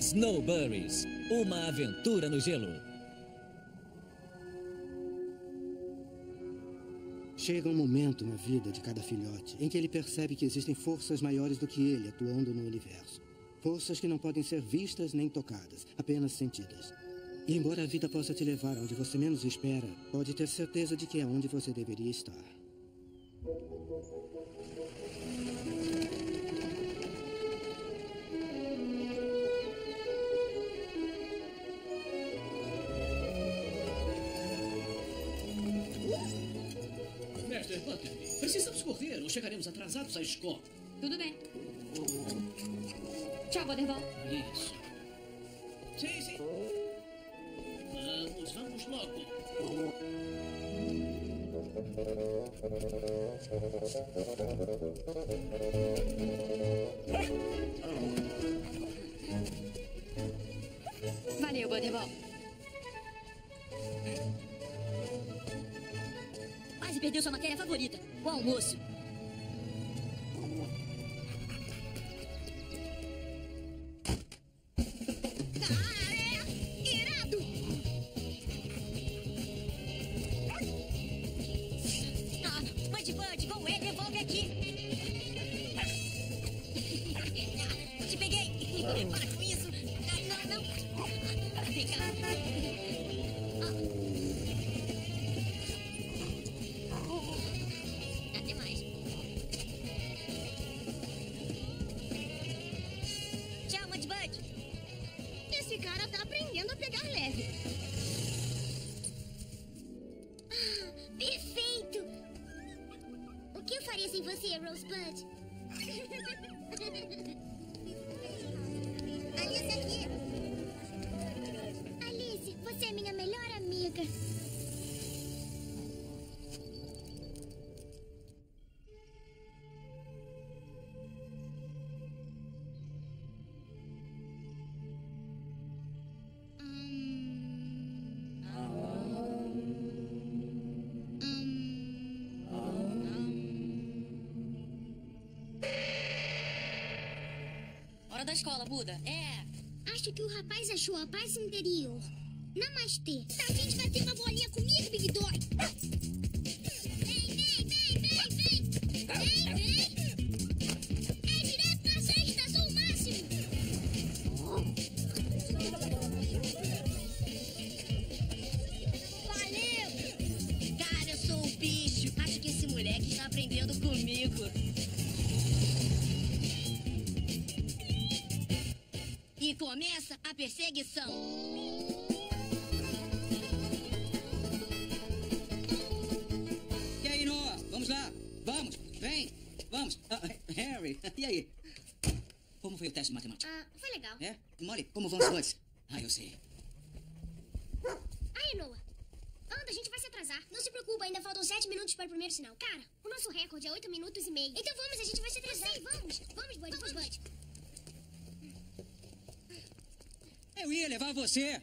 Snowberries, uma aventura no gelo. Chega um momento na vida de cada filhote em que ele percebe que existem forças maiores do que ele atuando no universo. Forças que não podem ser vistas nem tocadas, apenas sentidas. E embora a vida possa te levar onde você menos espera, pode ter certeza de que é onde você deveria estar. Master Butter, precisamos correr ou chegaremos atrasados à escola. Tudo bem. Tchau, Butterball. Isso. Sim. Vamos logo. Valeu, Butterball. Quase perdeu sua matéria favorita, o almoço. Esse cara tá aprendendo a pegar leve. Perfeito! O que eu faria sem você, Rosebud? Alice aqui. Alice, você é minha melhor amiga. Hora da escola, Buda. Acho que o rapaz achou a paz interior. Namastê. Tá a fim de bater uma bolinha comigo, Big Dog? Vem! É direto na sexta, sou o máximo! Valeu! Cara, eu sou um bicho. Acho que esse moleque está aprendendo comigo. E começa a perseguição. E aí, Noah? Vamos lá. Vamos. Vem. Vamos. Harry, e aí? Como foi o teste de matemática? Foi legal. É? Molly, como vão os dois? Eu sei. Aí, Noah. Anda, a gente vai se atrasar. Não se preocupa, ainda faltam 7 minutos para o primeiro sinal. Cara, o nosso recorde é 8 minutos e meio. Então vamos, a gente vai se atrasar. Sei, vamos. Vamos, Bud. Eu ia levar você.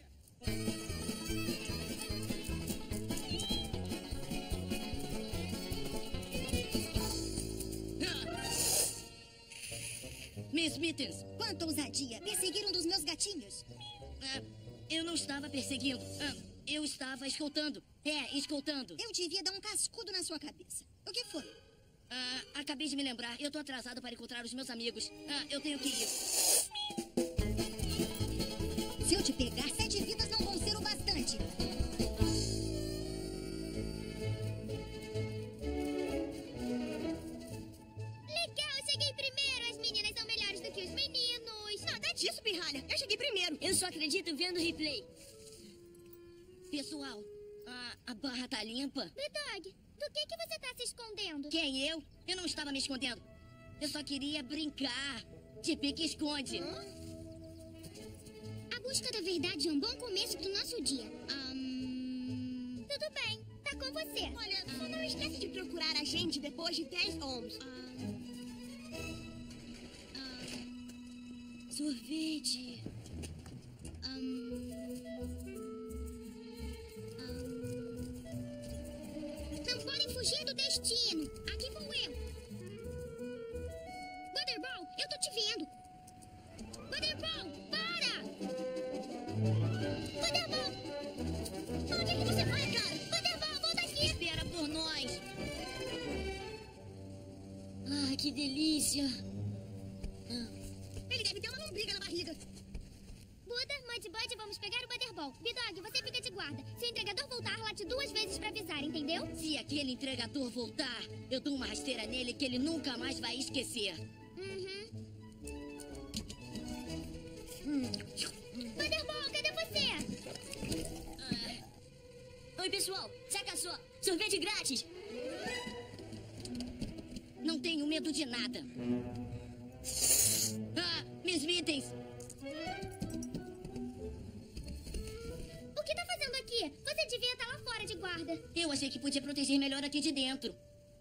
Miss Mittens, Quanta ousadia! Perseguir um dos meus gatinhos. Eu não estava perseguindo. Eu estava escoltando. Escoltando. Eu devia dar um cascudo na sua cabeça. O que foi? Acabei de me lembrar. Eu tô atrasado para encontrar os meus amigos. Eu tenho que ir. Se eu te pegar, 7 vidas não vão ser o bastante. Legal, eu cheguei primeiro. As meninas são melhores do que os meninos. Nada disso, pirralha. Eu cheguei primeiro. Eu só acredito vendo o replay. Pessoal, a barra tá limpa. Big-Dog, do que você tá se escondendo? Quem, eu? Eu não estava me escondendo. Eu só queria brincar. De pique-esconde. A busca da verdade é um bom começo pro nosso dia. Tudo bem, tá com você. Olha, só não esquece de procurar a gente depois de 10 ohms. Sorvete. Não podem fugir do destino. Aqui vou eu. Butterball, eu tô te vendo. Butterball, para! que delícia. Ele deve ter uma lombriga na barriga. Buda, Mudbud, vamos pegar o Butterball. Bidog, você fica de guarda. Se o entregador voltar, late 2 vezes pra avisar, entendeu? Se aquele entregador voltar, eu dou uma rasteira nele que ele nunca mais vai esquecer. Butterball, cadê você? Oi, pessoal. Saca só. Sorvete grátis. Não tenho medo de nada. Miss Mittens. O que tá fazendo aqui? Você devia estar lá fora de guarda. Eu achei que podia proteger melhor aqui de dentro.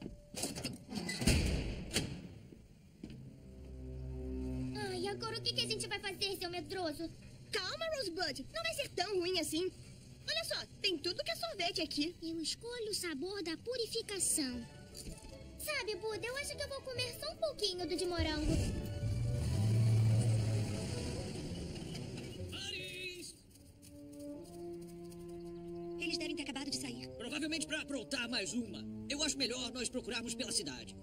Ai, agora o que a gente vai fazer, seu medroso? Calma, Rosebud. Não vai ser tão ruim assim. Olha só, tem tudo que é sorvete aqui. Eu escolho o sabor da purificação. Sabe, Buda, eu acho que eu vou comer só um pouquinho do de morango. Paris! Eles devem ter acabado de sair. Provavelmente para aprontar mais uma. Eu acho melhor nós procurarmos pela cidade.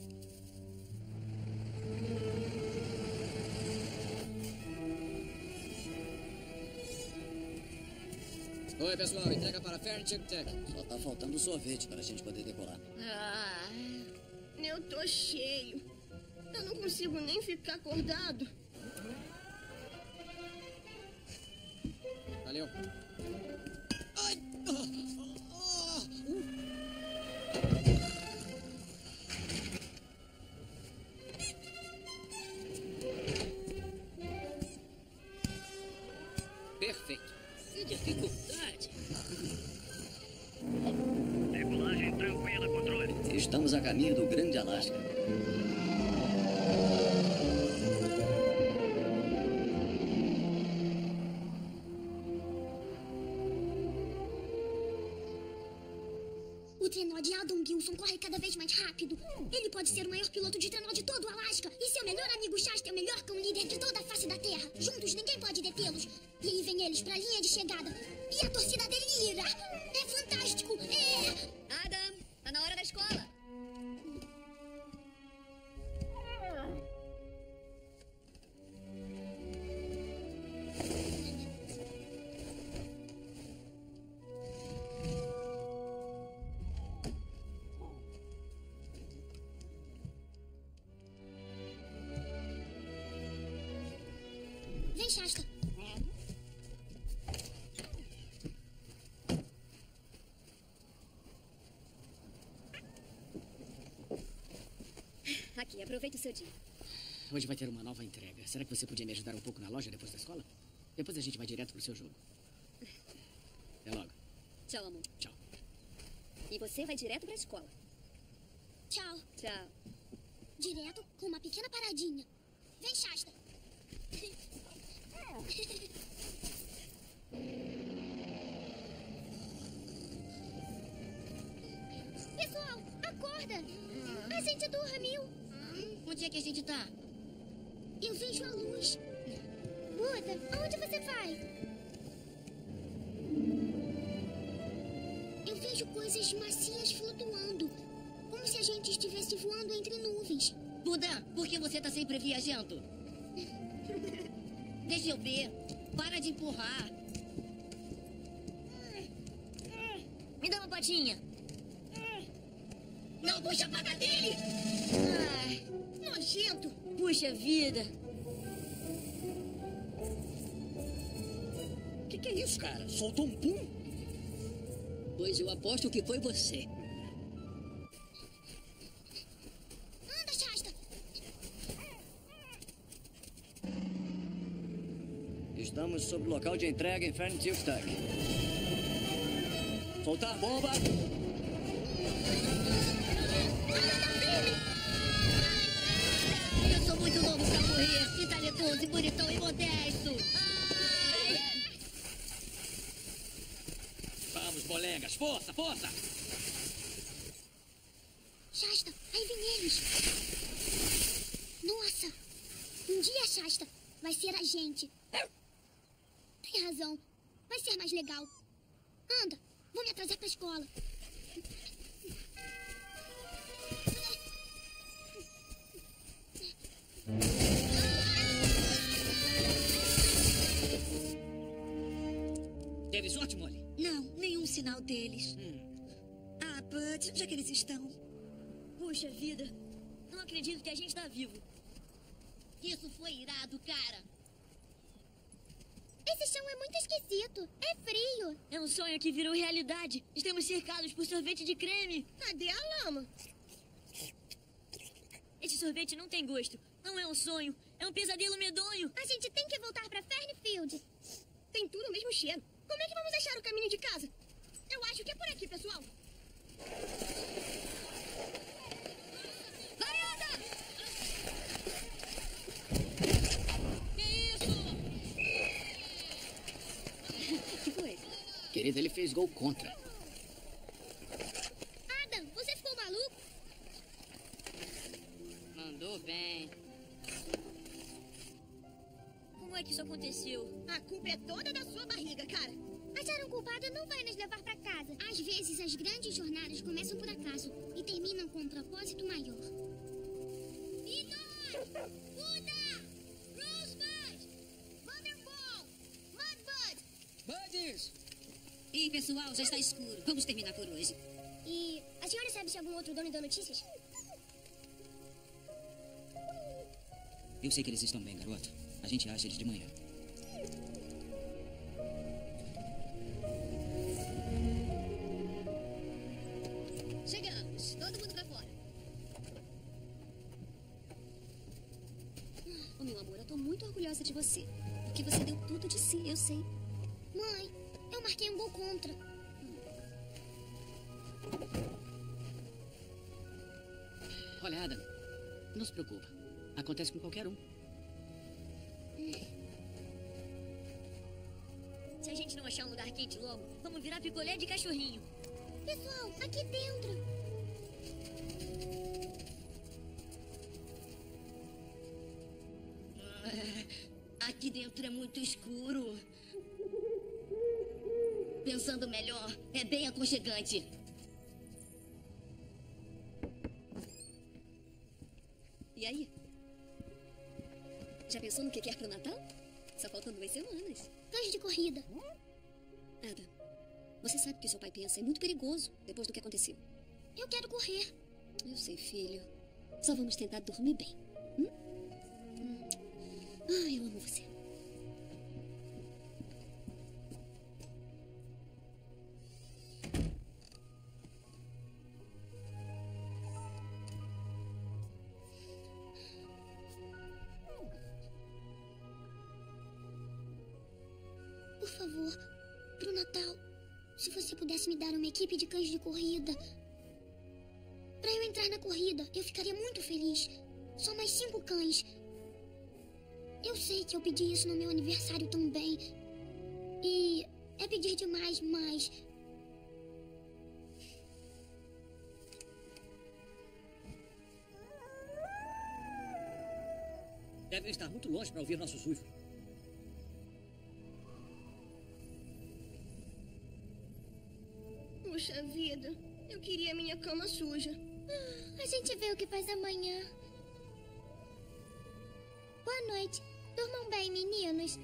Oi, pessoal. Entrega para Furniture Tech. Só tá faltando sorvete para a gente poder decolar. Eu tô cheio. Eu não consigo nem ficar acordado. Valeu. Ai! Perfeito. Que dificuldade. Decolagem tranquila, controle. Estamos a caminho do Grande Alasca. O trenó de Adam Gilson corre cada vez mais rápido. Ele pode ser o maior piloto de trenó de todo o Alasca. E seu melhor amigo Shasta é o melhor cão líder de toda a face da Terra. Juntos, ninguém pode detê-los. E aí vem eles pra linha de chegada. E a torcida delira. É fantástico. Adam, tá na hora da escola. Vem, Shasta. Aqui, aproveita o seu dia. Hoje vai ter uma nova entrega. Será que você podia me ajudar um pouco na loja depois da escola? Depois a gente vai direto pro seu jogo. Até logo. Tchau, amor. Tchau. E você vai direto pra escola. Tchau. Tchau. Direto com uma pequena paradinha. Vem, Shasta. Pessoal, acorda. A gente dormiu. Onde é que a gente tá? Eu vejo a luz. Buda, aonde você vai? Eu vejo coisas macias flutuando. Como se a gente estivesse voando entre nuvens. Buda, por que você tá sempre viajando? Deixa eu ver. Para de empurrar. Me dá uma patinha. Não puxa a pata dele! Ai, Nojento. puxa vida. Que é isso, cara? Soltou um pum? Pois eu aposto que foi você. Anda, Shasta. Estamos sob o local de entrega em Furniture Tech. Soltar bomba! Eu sou muito novo pra morrer. E talentoso, e bonitão e modesto. Ai. Vamos, molegas. Força, força. Shasta, aí vem eles. Nossa, um dia, Shasta, vai ser a gente. Tem razão, vai ser mais legal. Anda, vou me atrasar pra escola. resort, Molly? Não, nenhum sinal deles. Ah, Bud, onde é que eles estão? Puxa vida. Não acredito que a gente tá vivo. Isso foi irado, cara. Esse chão é muito esquisito. É frio. É um sonho que virou realidade. Estamos cercados por sorvete de creme. Cadê a lama? Esse sorvete não tem gosto. Não é um sonho. É um pesadelo medonho. A gente tem que voltar pra Fernfield. Tem tudo o mesmo cheiro. Como é que vamos achar o caminho de casa? Eu acho que é por aqui, pessoal. Vai, Ada! Que foi? Querida, ele fez gol contra. Adam, você ficou maluco? Mandou bem. Como é que isso aconteceu? A culpa é toda da sua barriga, cara. Achar um culpado não vai nos levar pra casa. Às vezes, as grandes jornadas começam por acaso e terminam com um propósito maior. Vitor! Buda! Rosebud! Thunderball! Mudbud! Buddies! Ih, pessoal, já está escuro. Vamos terminar por hoje. E a senhora sabe se algum outro dono deu notícias? Eu sei que eles estão bem, garoto. A gente acha eles de manhã. Chegamos. Todo mundo pra fora. Oh, meu amor, eu tô muito orgulhosa de você. Porque você deu tudo de si, eu sei. Mãe, eu marquei um gol contra. Olha, Adam, não se preocupa. Acontece com qualquer um. Se a gente não achar um lugar quente logo, vamos virar picolé de cachorrinho. Pessoal, aqui dentro. Aqui dentro é muito escuro. Pensando melhor, é bem aconchegante. E aí? Já pensou no que quer pro Natal? Só faltam 2 semanas. Cães de corrida. Adam, você sabe o que seu pai pensa. É muito perigoso depois do que aconteceu. Eu quero correr. Eu sei, filho. Só vamos tentar dormir bem. Ah, eu amo você. Por favor, pro Natal, se você pudesse me dar uma equipe de cães de corrida. Pra eu entrar na corrida, eu ficaria muito feliz. Só mais 5 cães. Eu sei que eu pedi isso no meu aniversário também. E é pedir demais, mas... Devem estar muito longe para ouvir nossos uivos. Puxa vida, eu queria minha cama suja. A gente vê o que faz amanhã. Boa noite. Durmam bem, meninos.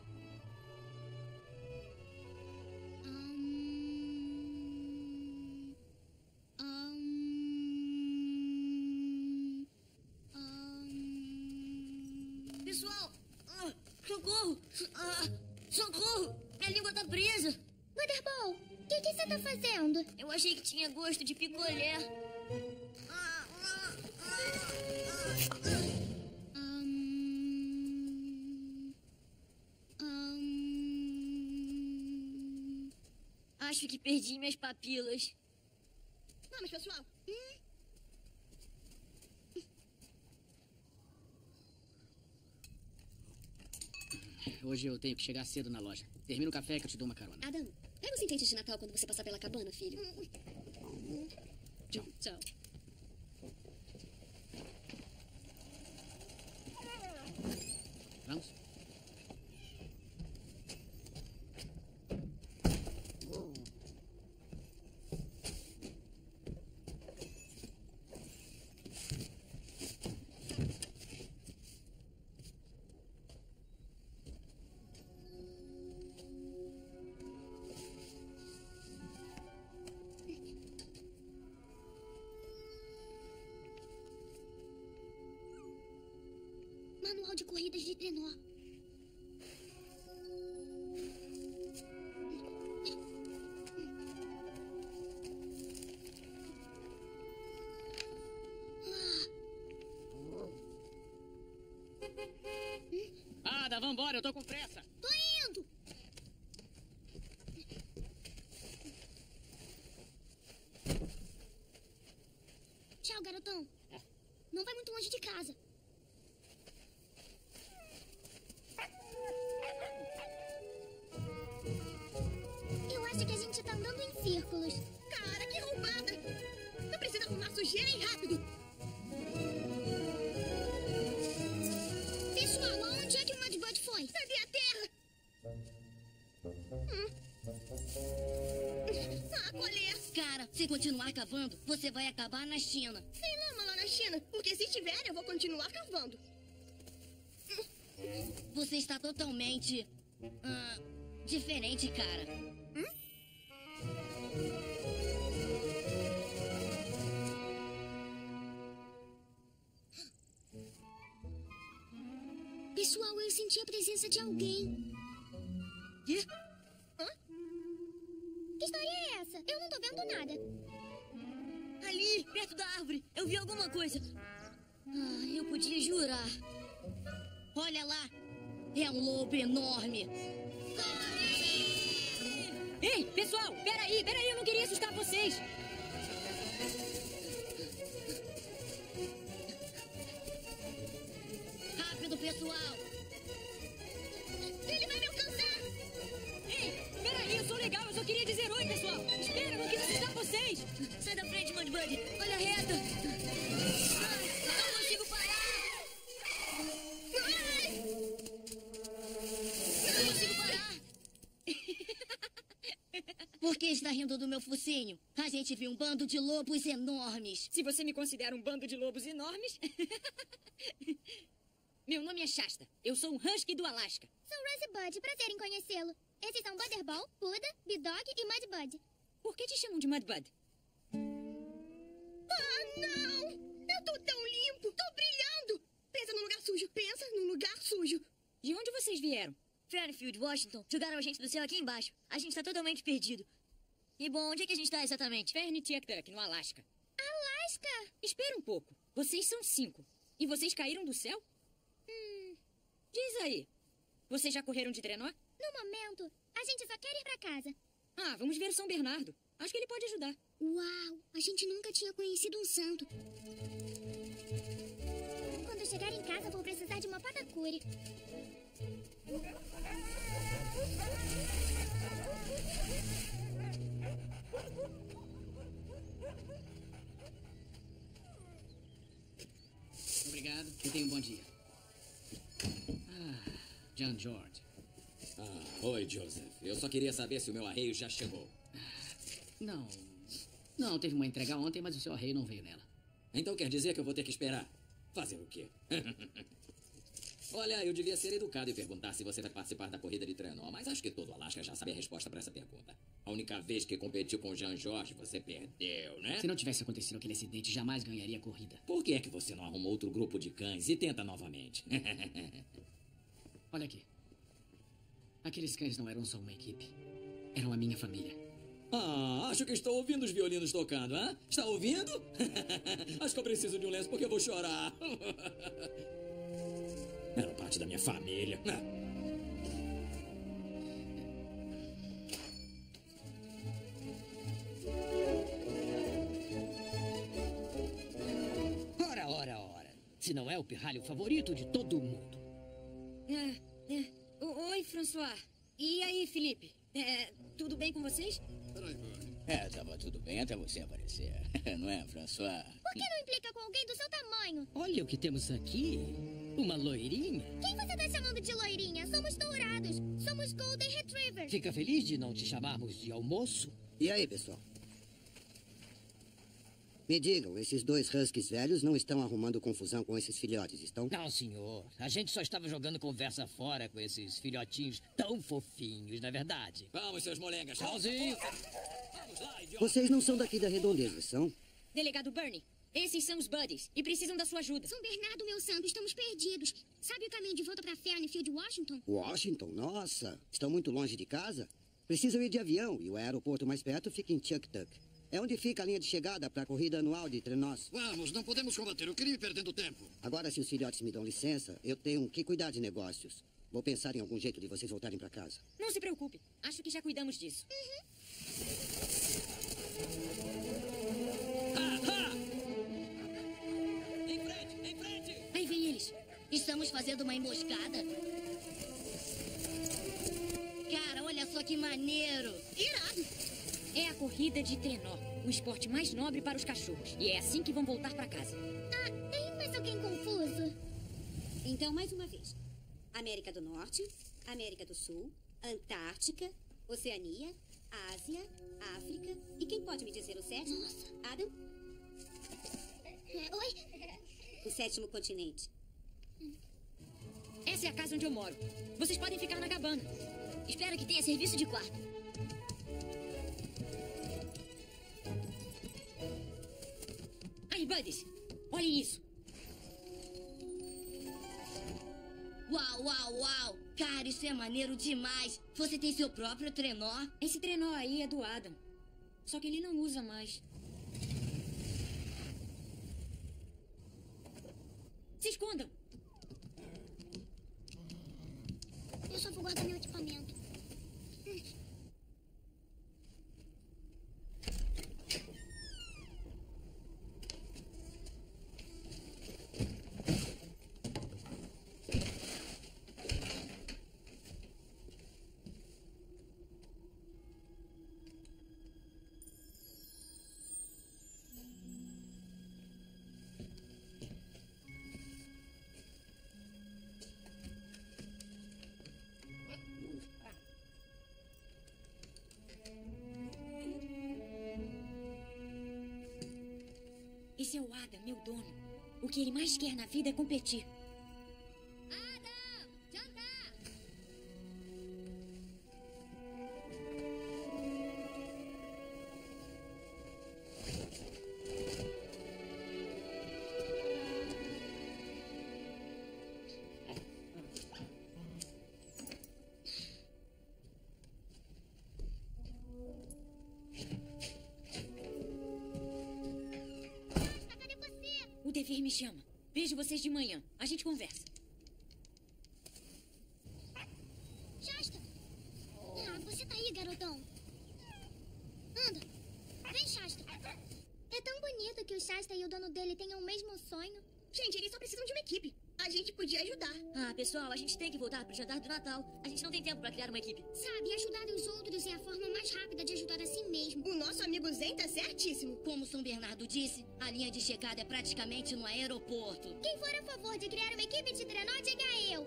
Pessoal, socorro! Socorro! Minha língua tá presa. Thunderball, o que você tá fazendo? Eu achei que tinha gosto de picolé. Acho que perdi minhas papilas. Vamos, pessoal. Hoje eu tenho que chegar cedo na loja. Termina o café que eu te dou uma carona. Adam, pega os enfeites de Natal quando você passar pela cabana, filho. Tchau. Tchau. Vamos? manual de corridas de trenó. Ada, vambora, eu tô com pressa. Tô indo! Tchau, garotão. Não vai muito longe de casa. Eu acho que a gente tá andando em círculos. Cara, que roubada! Eu preciso arrumar sujeira e rápido. Pessoal, aonde é que o Mudbud foi? Cadê a terra? Ah, qual é? Cara, se continuar cavando, você vai acabar na China. Tem lama lá na China, porque se tiver, eu vou continuar cavando. Você está totalmente... diferente, cara. Pessoal, eu senti a presença de alguém. Quê? Que história é essa? Eu não tô vendo nada. Ali, perto da árvore, eu vi alguma coisa. Eu podia jurar. Olha lá, é um lobo enorme. Ei, pessoal, peraí, eu não queria assustar vocês. Rápido, pessoal. Ele vai me alcançar! Ei, peraí, eu sou legal, eu só queria dizer oi, pessoal. Espera, eu não quis assustar vocês. Sai da frente, Mudbud. Olha a reta. Não consigo parar. Não consigo parar. Por que está rindo do meu focinho? A gente viu um bando de lobos enormes. Se você me considera um bando de lobos enormes... Meu nome é Shasta. Eu sou um husky do Alasca. Sou Rosebud, prazer em conhecê-lo. Esses são Butterball, Buda, Bidog e Mudbud. Por que te chamam de Mudbud? Ah, não! Eu tô tão limpo, tô brilhando! Pensa num lugar sujo, pensa num lugar sujo. De onde vocês vieram? Fairfield, Washington, jogaram a gente do céu aqui embaixo. A gente tá totalmente perdido. E bom, onde é que a gente tá exatamente? Ferntiac, no Alasca. Alasca! Espera um pouco. Vocês são 5. E vocês caíram do céu? Diz aí. Vocês já correram de trenó? No momento, a gente só quer ir pra casa. Ah, vamos ver o São Bernardo. Acho que ele pode ajudar. Uau, a gente nunca tinha conhecido um santo. Quando chegar em casa, vou precisar de uma patacure. Obrigado e tenha um bom dia. John George. Oi, Joseph. Eu só queria saber se o meu arreio já chegou. Não, teve uma entrega ontem, mas o seu arreio não veio nela. Então quer dizer que eu vou ter que esperar? Fazer o quê? Olha, eu devia ser educado e perguntar se você vai participar da corrida de trenó, mas acho que todo o Alasca já sabe a resposta para essa pergunta. A única vez que competiu com o Jean George, você perdeu, né? Se não tivesse acontecido aquele acidente, jamais ganharia a corrida. Por que é que você não arruma outro grupo de cães e tenta novamente? Olha aqui. Aqueles cães não eram só uma equipe. Eram a minha família. Acho que estou ouvindo os violinos tocando, hã? Está ouvindo? Acho que eu preciso de um lenço porque eu vou chorar. Eram parte da minha família. Ora. Se não é o pirralho favorito de todo mundo. Oi, François. E aí, Felipe? Tudo bem com vocês? Tava tudo bem até você aparecer. Não é, François? Por que não implica com alguém do seu tamanho? Olha o que temos aqui. Uma loirinha. Quem você tá chamando de loirinha? Somos dourados. Somos Golden Retrievers. Fica feliz de não te chamarmos de almoço? E aí, pessoal? Me digam, esses dois huskies velhos não estão arrumando confusão com esses filhotes, estão? Não, senhor. A gente só estava jogando conversa fora com esses filhotinhos tão fofinhos, não é verdade? Vamos, seus molengas. Tchauzinho. Vamos lá, idiota. Vocês não são daqui da redondeza, são? Delegado Bernie, Esses são os Buddies e precisam da sua ajuda. São Bernardo, meu santo, estamos perdidos. Sabe o caminho de volta para Fernfield, Washington? Washington? Nossa, estão muito longe de casa? Precisam ir de avião e o aeroporto mais perto fica em Chucktuck. É onde fica a linha de chegada para a corrida anual de trenós. Vamos, não podemos combater o crime perdendo tempo. Agora, se os filhotes me dão licença, eu tenho que cuidar de negócios. Vou pensar em algum jeito de vocês voltarem para casa. Não se preocupe. Acho que já cuidamos disso. Em frente, em frente! Aí vem eles. Estamos fazendo uma emboscada. Cara, olha só que maneiro. Irado. É a corrida de trenó, o esporte mais nobre para os cachorros. E é assim que vão voltar para casa. Ah, tem mais alguém confuso? Então, mais uma vez. América do Norte, América do Sul, Antártica, Oceania, Ásia, África. E quem pode me dizer o sétimo? Nossa. Adam? Oi? O sétimo continente. Essa é a casa onde eu moro. Vocês podem ficar na cabana. Espero que tenha serviço de quarto. Aí, Buddies, olhem isso. Uau, uau, uau. Cara, isso é maneiro demais. Você tem seu próprio trenó? Esse trenó aí é do Adam. Só que ele não usa mais. Se escondam. Eu só vou guardar meu equipamento. Esse é o Adam, meu dono. O que ele mais quer na vida é competir. Adam, jantar! O dever me chama. Vejo vocês de manhã. A gente conversa. Shasta! Ah, você tá aí, garotão. Anda. Vem, Shasta. É tão bonito que o Shasta e o dono dele tenham o mesmo sonho. Gente, eles só precisam de uma equipe. A gente podia ajudar. Ah, pessoal, a gente tem que voltar pro jantar do Natal. A gente não tem tempo pra criar uma equipe. Sabe, ajudar os outros é a forma mais rápida de ajudar a si mesmo. O nosso amigo Zen tá certíssimo. Como São Bernardo disse, a linha de chegada é praticamente no aeroporto. Quem for a favor de criar uma equipe de trenó, diga eu.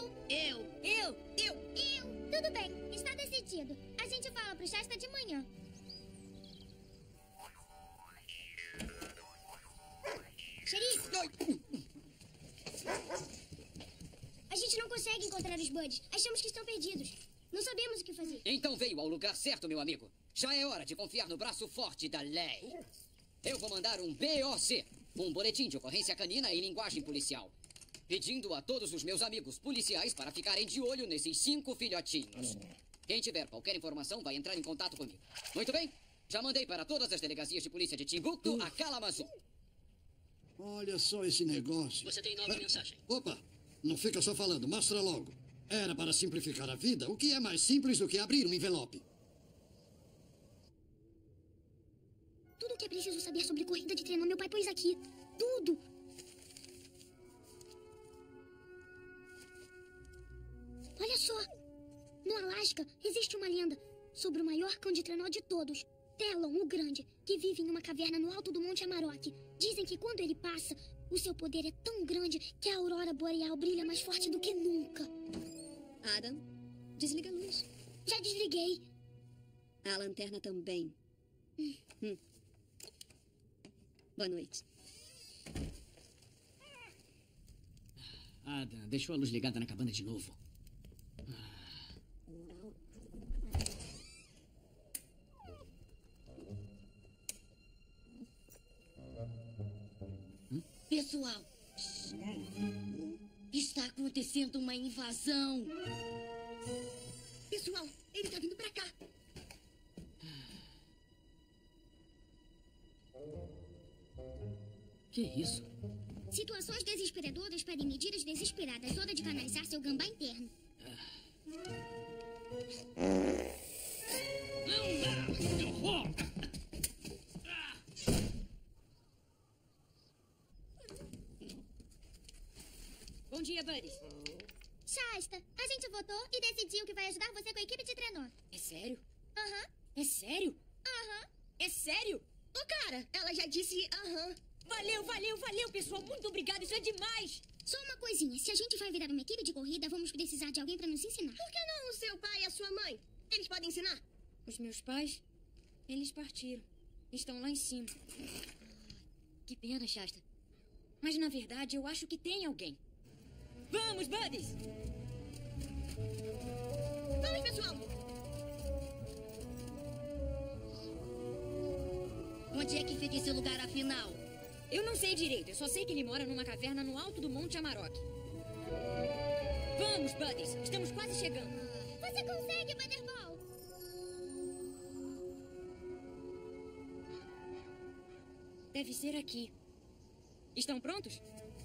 Eu. Tudo bem, está decidido. A gente fala pro Shasta de manhã. Xerife! A gente não consegue encontrar os Buddies. Achamos que estão perdidos. Não sabemos o que fazer. Então veio ao lugar certo, meu amigo. Já é hora de confiar no braço forte da lei. Eu vou mandar um BOC, um boletim de ocorrência canina em linguagem policial, pedindo a todos os meus amigos policiais para ficarem de olho nesses 5 filhotinhos. Quem tiver qualquer informação vai entrar em contato comigo. Muito bem? Já mandei para todas as delegacias de polícia de Timbuktu a Kalamazoo. Olha só esse negócio. Você tem nova mensagem. Opa, não fica só falando, mostra logo. Era para simplificar a vida. O que é mais simples do que abrir um envelope? Tudo o que é preciso saber sobre corrida de trenó, meu pai pôs aqui. Tudo. Olha só. No Alasca, existe uma lenda sobre o maior cão de trenó de todos. Telon, o Grande, que vive em uma caverna no alto do Monte Amarok. Dizem que quando ele passa, o seu poder é tão grande que a aurora boreal brilha mais forte do que nunca. Adam, desliga a luz. Já desliguei. A lanterna também. Boa noite. Adam, deixou a luz ligada na cabana de novo. Pessoal, está acontecendo uma invasão. Pessoal, ele tá vindo pra cá. Que isso? Situações desesperadoras pedem medidas desesperadas. Hora de canalizar seu gambá interno. Não dá! Eu vou! Bom dia, buddies. Shasta, a gente votou e decidiu que vai ajudar você com a equipe de trenó. É sério? Aham. É sério? Aham. É sério? Ô, cara, ela já disse aham. Valeu, pessoal. Muito obrigado. Isso é demais. Só uma coisinha. Se a gente vai virar uma equipe de corrida, vamos precisar de alguém pra nos ensinar. Por que não o seu pai e a sua mãe? Eles podem ensinar? Os meus pais, eles partiram. Estão lá em cima. Que pena, Shasta. Mas, na verdade, eu acho que tem alguém. Vamos, buddies! Vamos, pessoal! Onde é que fica esse lugar, afinal? Eu não sei direito. Eu só sei que ele mora numa caverna no alto do Monte Amarok. Vamos, buddies! Estamos quase chegando. Você consegue, Butterball! Deve ser aqui. Estão prontos?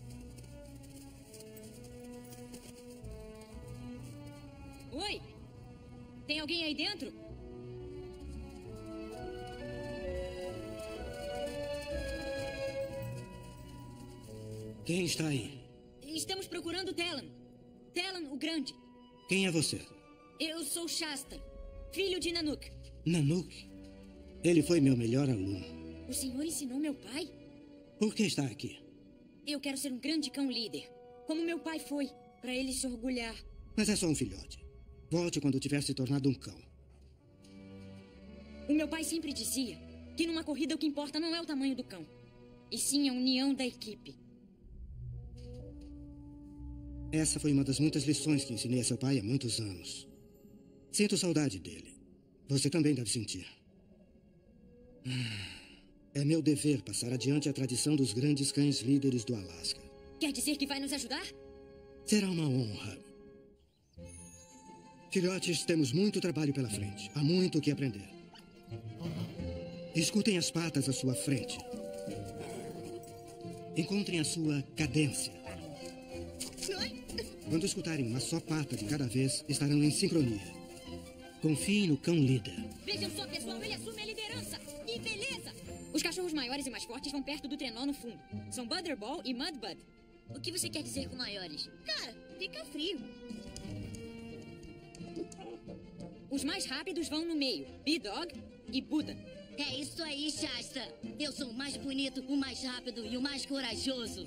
Oi? Tem alguém aí dentro? Quem está aí? Estamos procurando Talon. Talon, o Grande. Quem é você? Eu sou Shasta, filho de Nanook. Nanook? Ele foi meu melhor aluno. O senhor ensinou meu pai? Por que está aqui? Eu quero ser um grande cão líder, como meu pai foi, para ele se orgulhar. Mas é só um filhote. Volte quando tiver se tornado um cão. O meu pai sempre dizia que numa corrida o que importa não é o tamanho do cão, e sim a união da equipe. Essa foi uma das muitas lições que ensinei a seu pai há muitos anos. Sinto saudade dele. Você também deve sentir. É meu dever passar adiante a tradição dos grandes cães líderes do Alasca. Quer dizer que vai nos ajudar? Será uma honra. Filhotes, temos muito trabalho pela frente. Há muito o que aprender. Escutem as patas à sua frente. Encontrem a sua cadência. Quando escutarem uma só pata de cada vez, estarão em sincronia. Confiem no cão líder. Vejam só, pessoal, ele assume a liderança. Que beleza! Os cachorros maiores e mais fortes vão perto do trenó no fundo. São Butterball e Mudbud. O que você quer dizer com maiores? Cara, fica frio. Os mais rápidos vão no meio. B-Dog e Buda. É isso aí, Shasta. Eu sou o mais bonito, o mais rápido e o mais corajoso.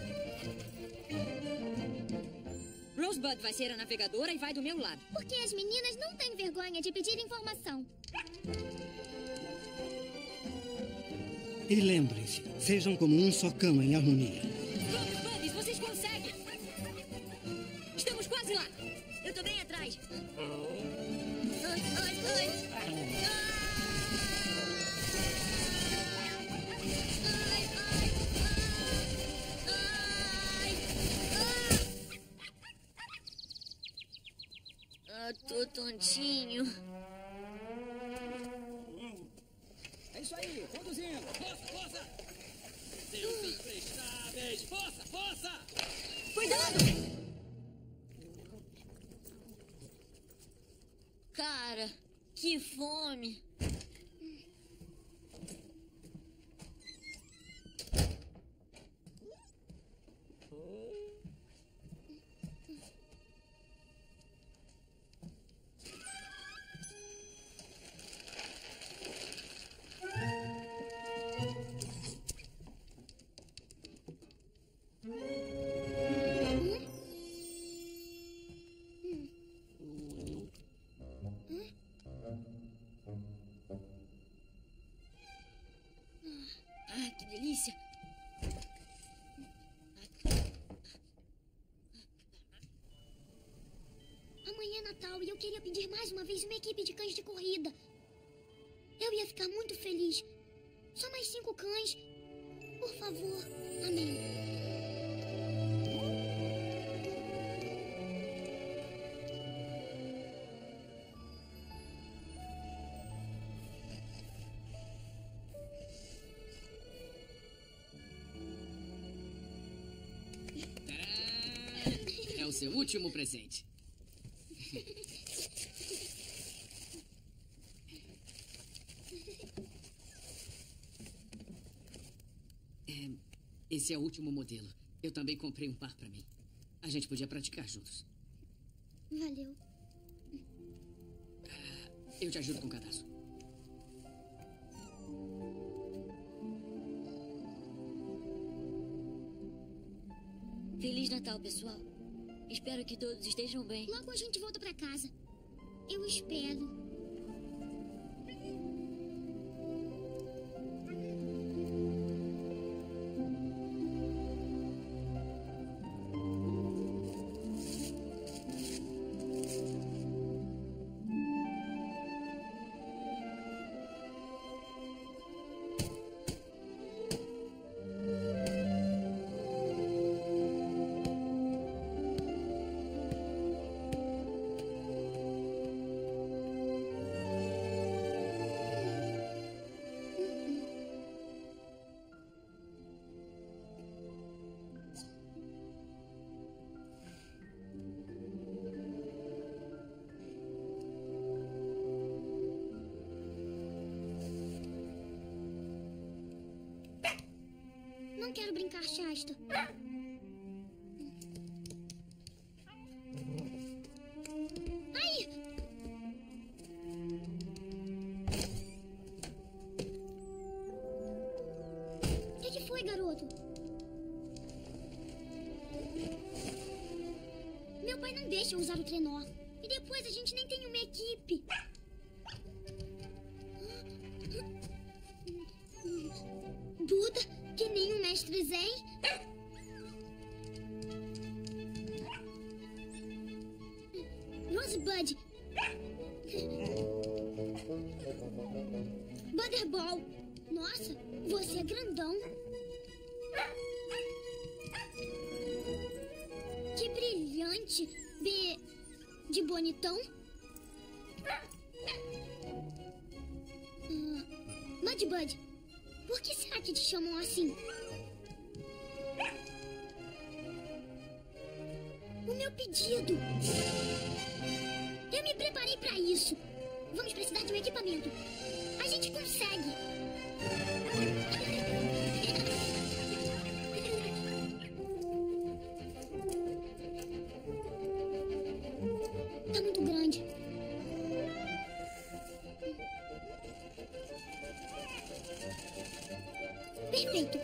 Rosebud vai ser a navegadora e vai do meu lado. Porque as meninas não têm vergonha de pedir informação. E lembrem-se, sejam como um só cão em harmonia. Vamos, buddies, vocês conseguem! Estamos quase lá! Eu tô bem atrás. Tô tontinho. É isso aí, conduzindo. Força, força! Seus imprestáveis! Força, força! Cuidado! Cara, que fome. Que delícia! Amanhã é Natal e eu queria pedir mais uma vez uma equipe de cães de corrida. Eu ia ficar muito feliz. Só mais 5 cães. Por favor. Amém. seu último presente. Esse é o último modelo. Eu também comprei um par pra mim. A gente podia praticar juntos. Valeu. Eu te ajudo com o cadastro. Feliz Natal, pessoal. Espero que todos estejam bem. Logo a gente volta pra casa. Eu espero. Não quero brincar, Shasta. Ai! O que foi, garoto? Meu pai não deixa eu usar o trenó. E depois a gente nem tem uma equipe. Buda, que nem um mestre Zen. Rosebud. Butterball. Nossa, você é grandão. Que brilhante. B de bonitão. Mudbud. Por que será que te chamam assim? O meu pedido. Eu me preparei pra isso. Vamos precisar de um equipamento. A gente consegue. Tá muito grande. Perfeito.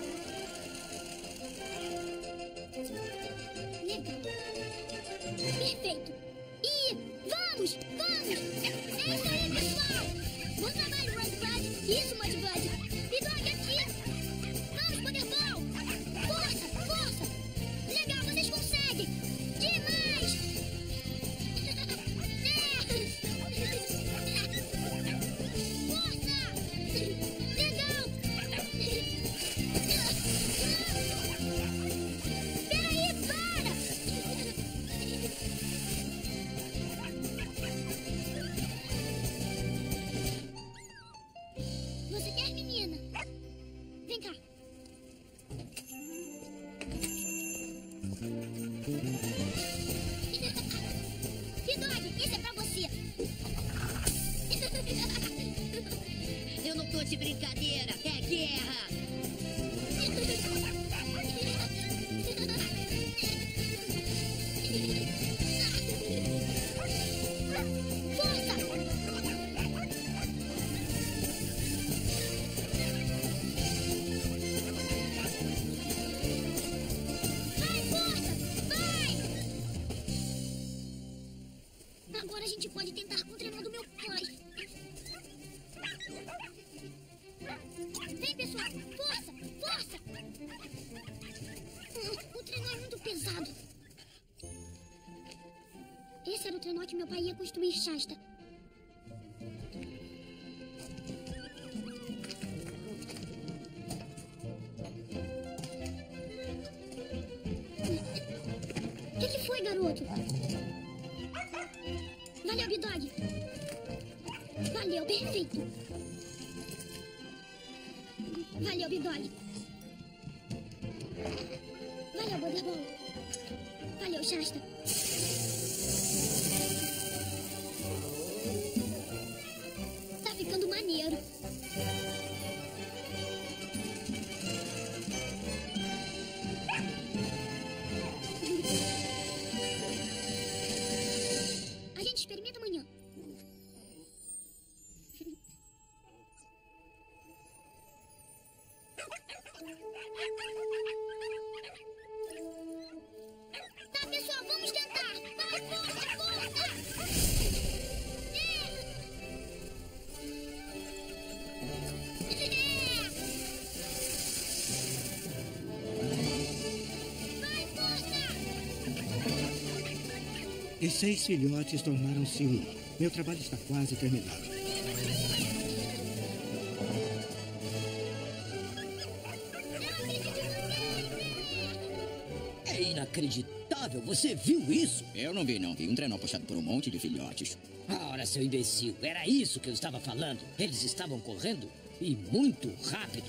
Legal. Perfeito. E vamos, vamos. É isso aí, pessoal. Bom trabalho, Rosebud. Isso, Mudbud. Bidog aqui. Vamos, Butterball. Força, força. Legal, vocês conseguem. Demais. Força. Legal. Peraí, para! Você quer, menina? Vem cá. Bidog, isso é pra você. Eu não tô de brincadeira. É guerra. Força! Vai, força! Vai! Agora a gente pode tentar com o trenó do meu pai. Vem, pessoal! Força! Força! O trenó é muito pesado. Esse era o trenó que meu pai ia construir, Shasta. O que foi, garoto? Valeu, Bidog. Valeu, perfeito. Valeu, Bidog. Valeu, Butterball. Valeu, Shasta. Tá ficando maneiro. A gente experimenta amanhã. Tá, pessoal, vamos tentar. Vai, força, força. Vai, força. Os 6 filhotes tornaram-se um. Meu trabalho está quase terminado. É inacreditável. Você viu isso? Eu não vi, não. Vi um trenó puxado por um monte de filhotes. Ora, seu imbecil, era isso que eu estava falando. Eles estavam correndo e muito rápido.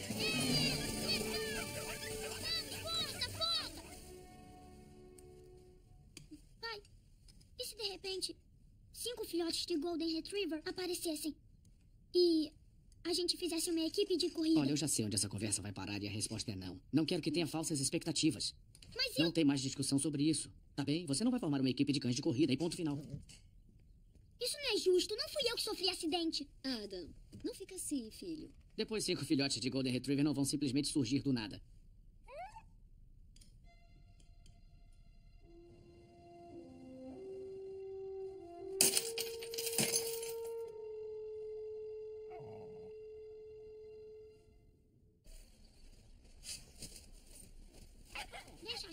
Pai, e se de repente 5 filhotes de Golden Retriever aparecessem e a gente fizesse uma equipe de corrida? Olha, eu já sei onde essa conversa vai parar e a resposta é não. Não quero que tenha falsas expectativas. Mas Não tem mais discussão sobre isso. Tá bem? Você não vai formar uma equipe de cães de corrida e ponto final. Isso não é justo. Não fui eu que sofri acidente. Adam, não fica assim, filho. Depois 5 filhotes de Golden Retriever não vão simplesmente surgir do nada. Deixa.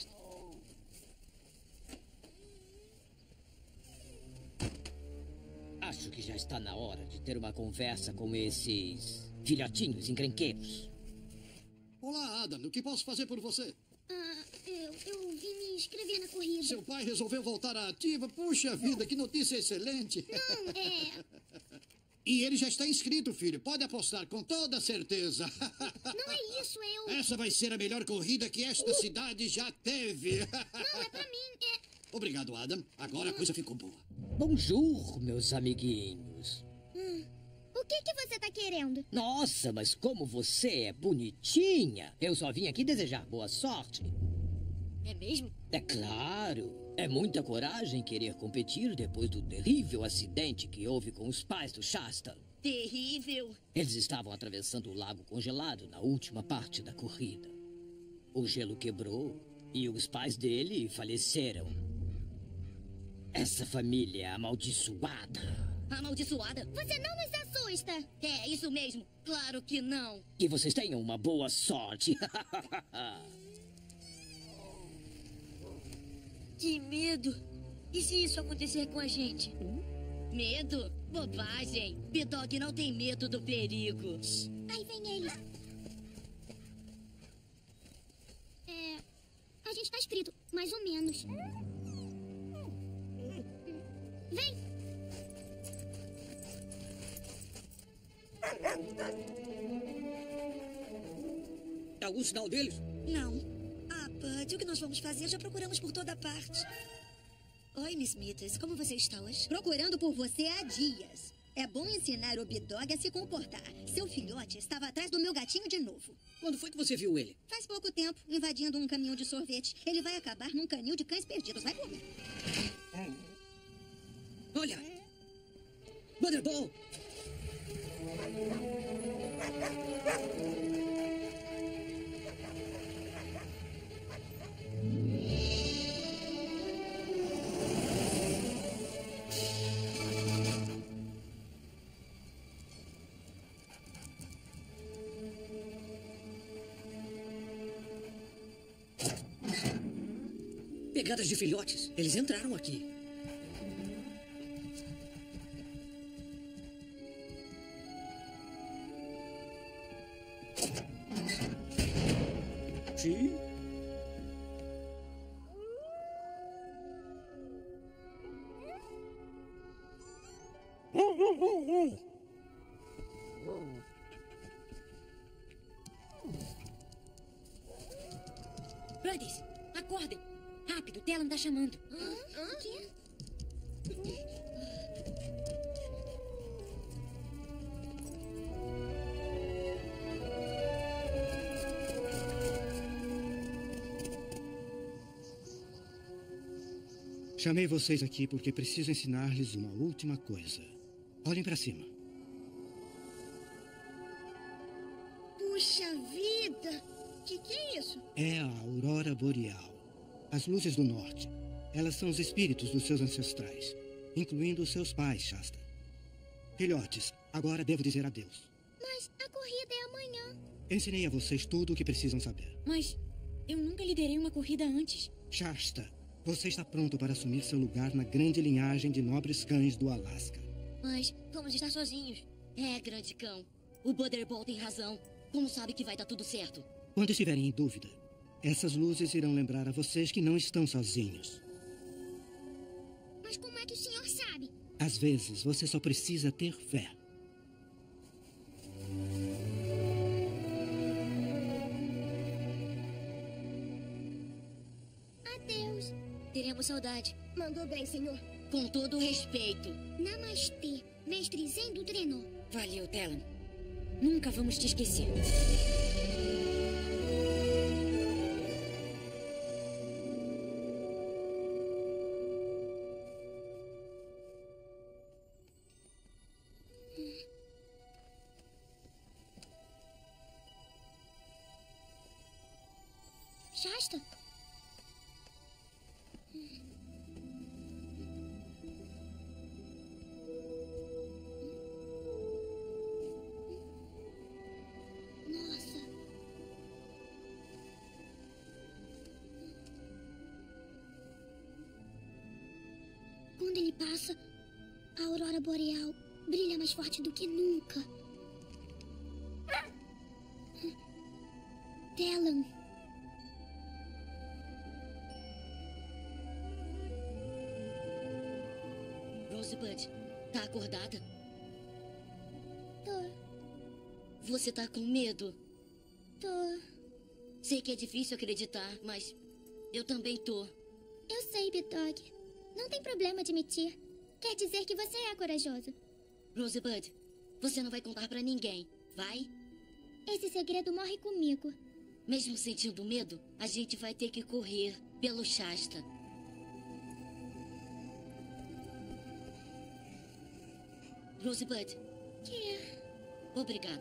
Acho que já está na hora de ter uma conversa com esses filhotinhos encrenqueiros. Olá, Adam. O que posso fazer por você? Eu vim me inscrever na corrida. Seu pai resolveu voltar à ativa? Puxa vida, que notícia excelente. Não, E ele já está inscrito, filho. Pode apostar com toda certeza. Não é isso, Essa vai ser a melhor corrida que esta cidade já teve. Não, é pra mim, Obrigado, Adam. Agora a coisa ficou boa. Bonjour, meus amiguinhos. O que você tá querendo? Nossa, mas como você é bonitinha. Eu só vim aqui desejar boa sorte. É mesmo? É claro. É muita coragem querer competir depois do terrível acidente que houve com os pais do Shasta. Terrível. Eles estavam atravessando o lago congelado na última parte da corrida. O gelo quebrou e os pais dele faleceram. Essa família é amaldiçoada. Amaldiçoada? Você não nos assusta. É, isso mesmo. Claro que não. Que vocês tenham uma boa sorte. Que medo. E se isso acontecer com a gente? Medo? Bobagem. B-Dog não tem medo do perigo. Aí vem ele. A gente tá inscrito, mais ou menos. Vem. É algum sinal deles? Não. Ah, Bud, o que nós vamos fazer? Já procuramos por toda parte. Oi, Miss Smithers. Como você está hoje? Procurando por você há dias. É bom ensinar o B-Dog a se comportar. Seu filhote estava atrás do meu gatinho de novo. Quando foi que você viu ele? Faz pouco tempo, invadindo um caminhão de sorvete. Ele vai acabar num canil de cães perdidos. Vai comer. Olha! Butterball! Pegadas de filhotes. Eles entraram aqui. Sim. Buddies, acordem. Rápido, Tellan tá chamando. O quê? Chamei vocês aqui porque preciso ensinar-lhes uma última coisa. Olhem para cima. Puxa vida! Que é isso? É a aurora boreal. As luzes do norte. Elas são os espíritos dos seus ancestrais, incluindo os seus pais, Shasta. Filhotes, agora devo dizer adeus. Mas a corrida é amanhã. Ensinei a vocês tudo o que precisam saber. Mas eu nunca liderei uma corrida antes. Shasta, você está pronto para assumir seu lugar na grande linhagem de nobres cães do Alasca. Mas vamos estar sozinhos. É, grande cão. O Butterball tem razão. Como sabe que vai dar tudo certo? Quando estiverem em dúvida, essas luzes irão lembrar a vocês que não estão sozinhos. Mas como é que o senhor sabe? Às vezes, você só precisa ter fé. Adeus. Teremos saudade. Mandou bem, senhor. Com todo o respeito. Namastê, mestre Zen do Trenó. Valeu, Tellan. Nunca vamos te esquecer. Shasta? Nossa. Quando ele passa, a aurora boreal brilha mais forte do que nunca. Tellan. Rosebud, tá acordada? Tô. Você tá com medo? Tô. Sei que é difícil acreditar, mas eu também tô. Eu sei, Big-Dog. Não tem problema admitir. Quer dizer que você é corajoso. Rosebud, você não vai contar pra ninguém, vai? Esse segredo morre comigo. Mesmo sentindo medo, a gente vai ter que correr pelo Shasta. Rosebud. Que? Obrigado.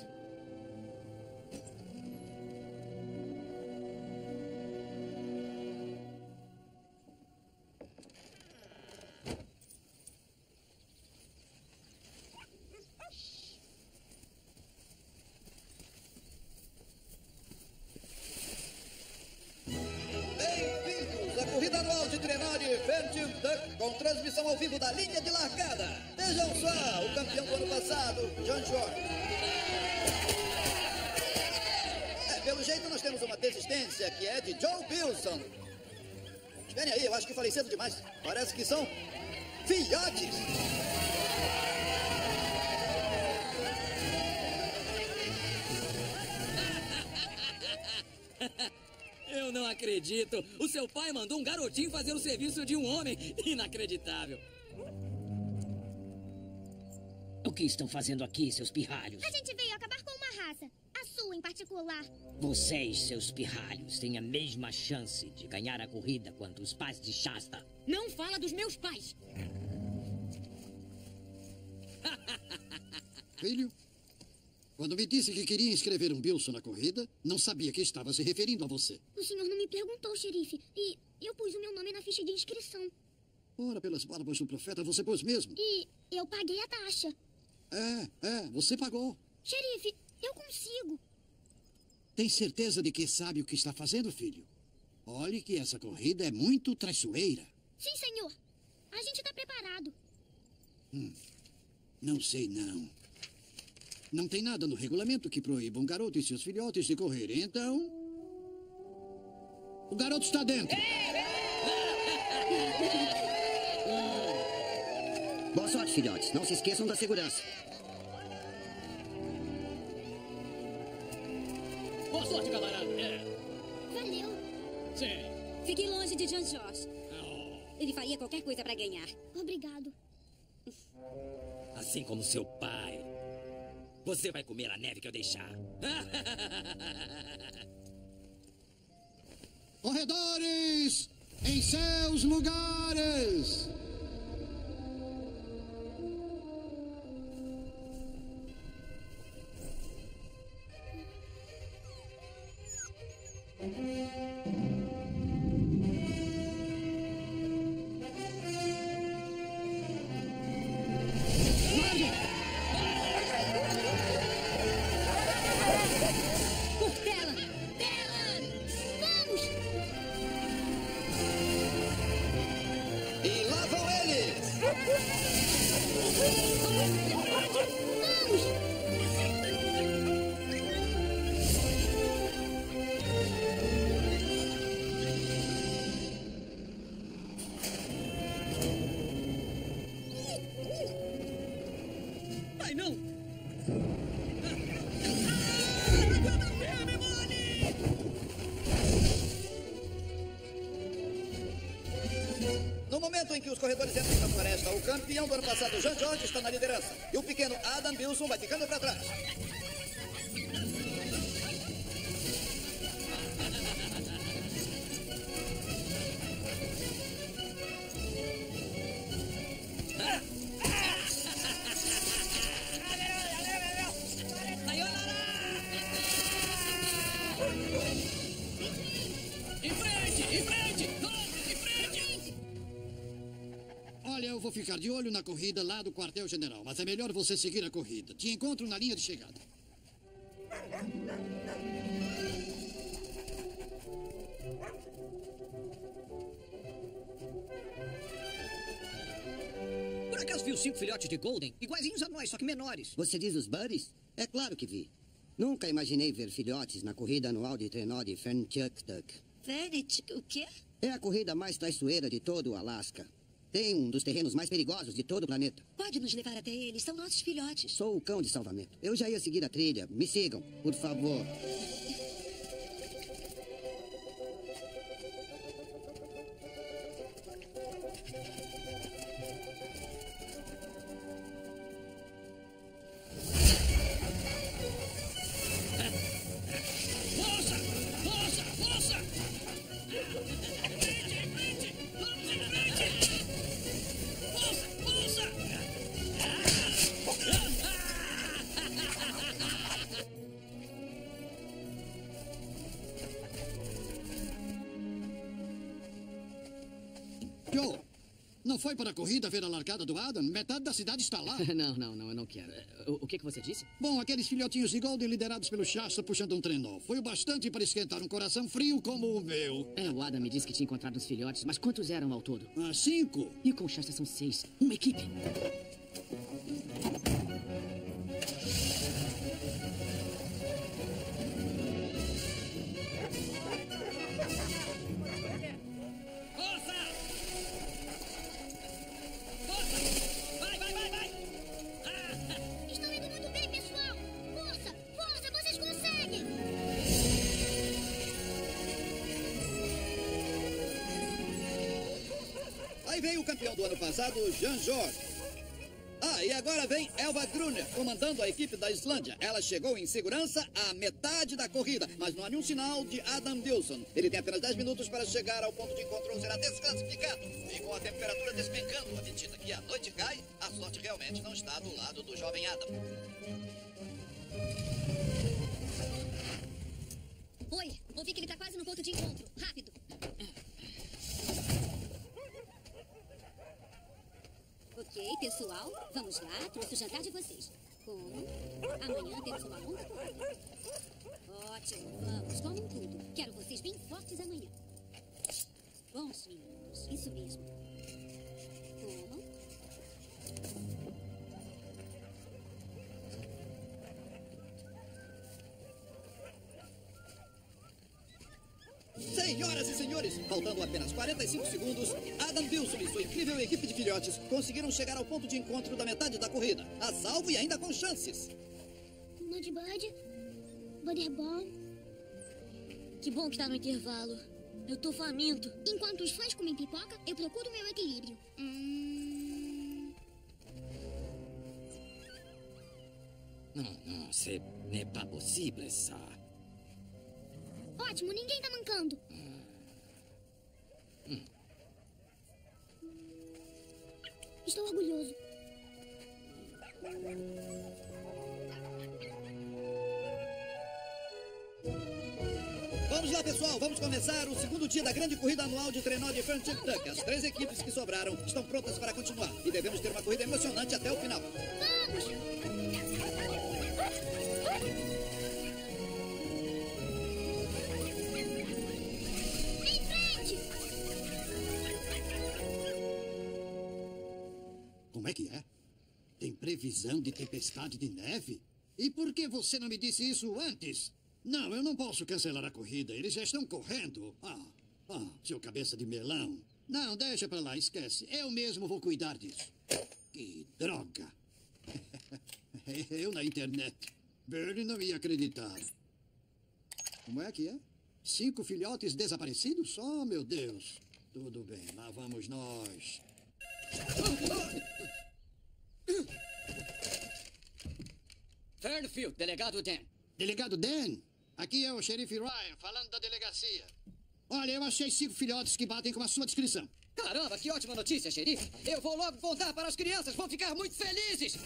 Bem-vindos à corrida anual de trenó de Phantom Duck com transmissão ao vivo da linha de largada. Vejam só, o campeão do ano passado, John Jordan. Pelo jeito nós temos uma desistência que é de Joe Bilson. Esperem aí, eu acho que falei cedo demais. Parece que são filhotes. Eu não acredito. O seu pai mandou um garotinho fazer o serviço de um homem. Inacreditável. O que estão fazendo aqui, seus pirralhos? A gente veio acabar com uma raça. A sua em particular. Vocês, seus pirralhos, têm a mesma chance de ganhar a corrida quanto os pais de Shasta. Não fala dos meus pais. Filho, quando me disse que queria inscrever um Bilson na corrida, não sabia que estava se referindo a você. O senhor não me perguntou, xerife. E eu pus o meu nome na ficha de inscrição. Ora, pelas barbas do profeta, você pôs mesmo. E eu paguei a taxa. Você pagou. Xerife, eu consigo. Tem certeza de que sabe o que está fazendo, filho? Olhe que essa corrida é muito traiçoeira. Sim, senhor. A gente está preparado. Não sei, não. Não tem nada no regulamento que proíba um garoto e seus filhotes de correrem, então... O garoto está dentro. Boa sorte, filhotes. Não se esqueçam da segurança. Boa sorte, camarada. Valeu. Sim. Fique longe de Jean George. Ele faria qualquer coisa para ganhar. Obrigado. Assim como seu pai. Você vai comer a neve que eu deixar. Corredores, em seus lugares. Cortella! Vamos! E lá vão eles! Ai, não! No momento em que os corredores entram na floresta, o campeão do ano passado, Jean George, está na liderança. E o pequeno Adam Bilson vai ficando para trás. Em frente! Em frente! Vamos, em frente! Olha, eu vou ficar de olho na corrida lá do quartel-general, mas é melhor você seguir a corrida. Te encontro na linha de chegada. Por acaso viu 5 filhotes de Golden? Iguaizinhos a nós, só que menores. Você diz os buddies? É claro que vi. Nunca imaginei ver filhotes na corrida anual de trenó de Fernchuk. Fernit, o quê? É a corrida mais traiçoeira de todo o Alasca. Tem um dos terrenos mais perigosos de todo o planeta. Pode nos levar até eles, são nossos filhotes. Sou o cão de salvamento. Eu já ia seguir a trilha. Me sigam, por favor. Força! Força! Força! Em frente! Vamos em frente! Força! Força! Joe, não foi para a corrida ver a largada do Adam? Metade da cidade está lá. Não, eu não quero. O que você disse? Bom, aqueles filhotinhos de Golden liderados pelo Shasta puxando um trenó. Foi o bastante para esquentar um coração frio como o meu. O Adam me disse que tinha encontrado os filhotes, mas quantos eram ao todo? 5. E com o Shasta são 6. Uma equipe. Força! Força! Vai! Estão indo muito bem, pessoal! Força! Força! Vocês conseguem! Aí vem o campeão do ano passado, Jean George. E agora vem Elva Gruner, comandando a equipe da Islândia. Ela chegou em segurança à metade da corrida, mas não há nenhum sinal de Adam Bilson. Ele tem apenas 10 minutos para chegar ao ponto de encontro ou será desclassificado. E com a temperatura despencando à medida que a noite cai, a sorte realmente não está do lado do jovem Adam. Oi, ouvi que ele tá quase no ponto de encontro. Rápido. Ok, pessoal, vamos lá. Trouxe o jantar de vocês. Como? Amanhã temos uma longa corrida. Ótimo, vamos, comem tudo. Quero vocês bem fortes amanhã. Bons meninos, isso mesmo. Comam. Senhoras e senhores, faltando apenas 45 segundos, Adam Bilson e sua incrível equipe de filhotes conseguiram chegar ao ponto de encontro da metade da corrida. A salvo e ainda com chances. Mudbird, Butterball. Que bom que tá no intervalo. Eu tô faminto. Enquanto os fãs comem pipoca, eu procuro meu equilíbrio. Non, ce n'est pas possible, ça. Ótimo, ninguém tá mancando. Estou orgulhoso. Vamos lá, pessoal. Vamos começar o segundo dia da grande corrida anual de trenó de Frantic Duck. As 3 equipes que sobraram estão prontas para continuar. E devemos ter uma corrida emocionante até o final. Vamos! Como é que é? Tem previsão de tempestade de neve? E por que você não me disse isso antes? Não, eu não posso cancelar a corrida. Eles já estão correndo. Seu cabeça de melão. Não, deixa pra lá, esquece. Eu mesmo vou cuidar disso. Que droga. Eu na internet. Bernie não ia acreditar. Como é que é? 5 filhotes desaparecidos? Oh, meu Deus. Tudo bem, lá vamos nós. Fernfield, delegado Dan. Delegado Dan? Aqui é o xerife Ryan, falando da delegacia. Olha, eu achei 5 filhotes que batem com a sua descrição. Caramba, que ótima notícia, xerife. Eu vou logo contar para as crianças, vão ficar muito felizes.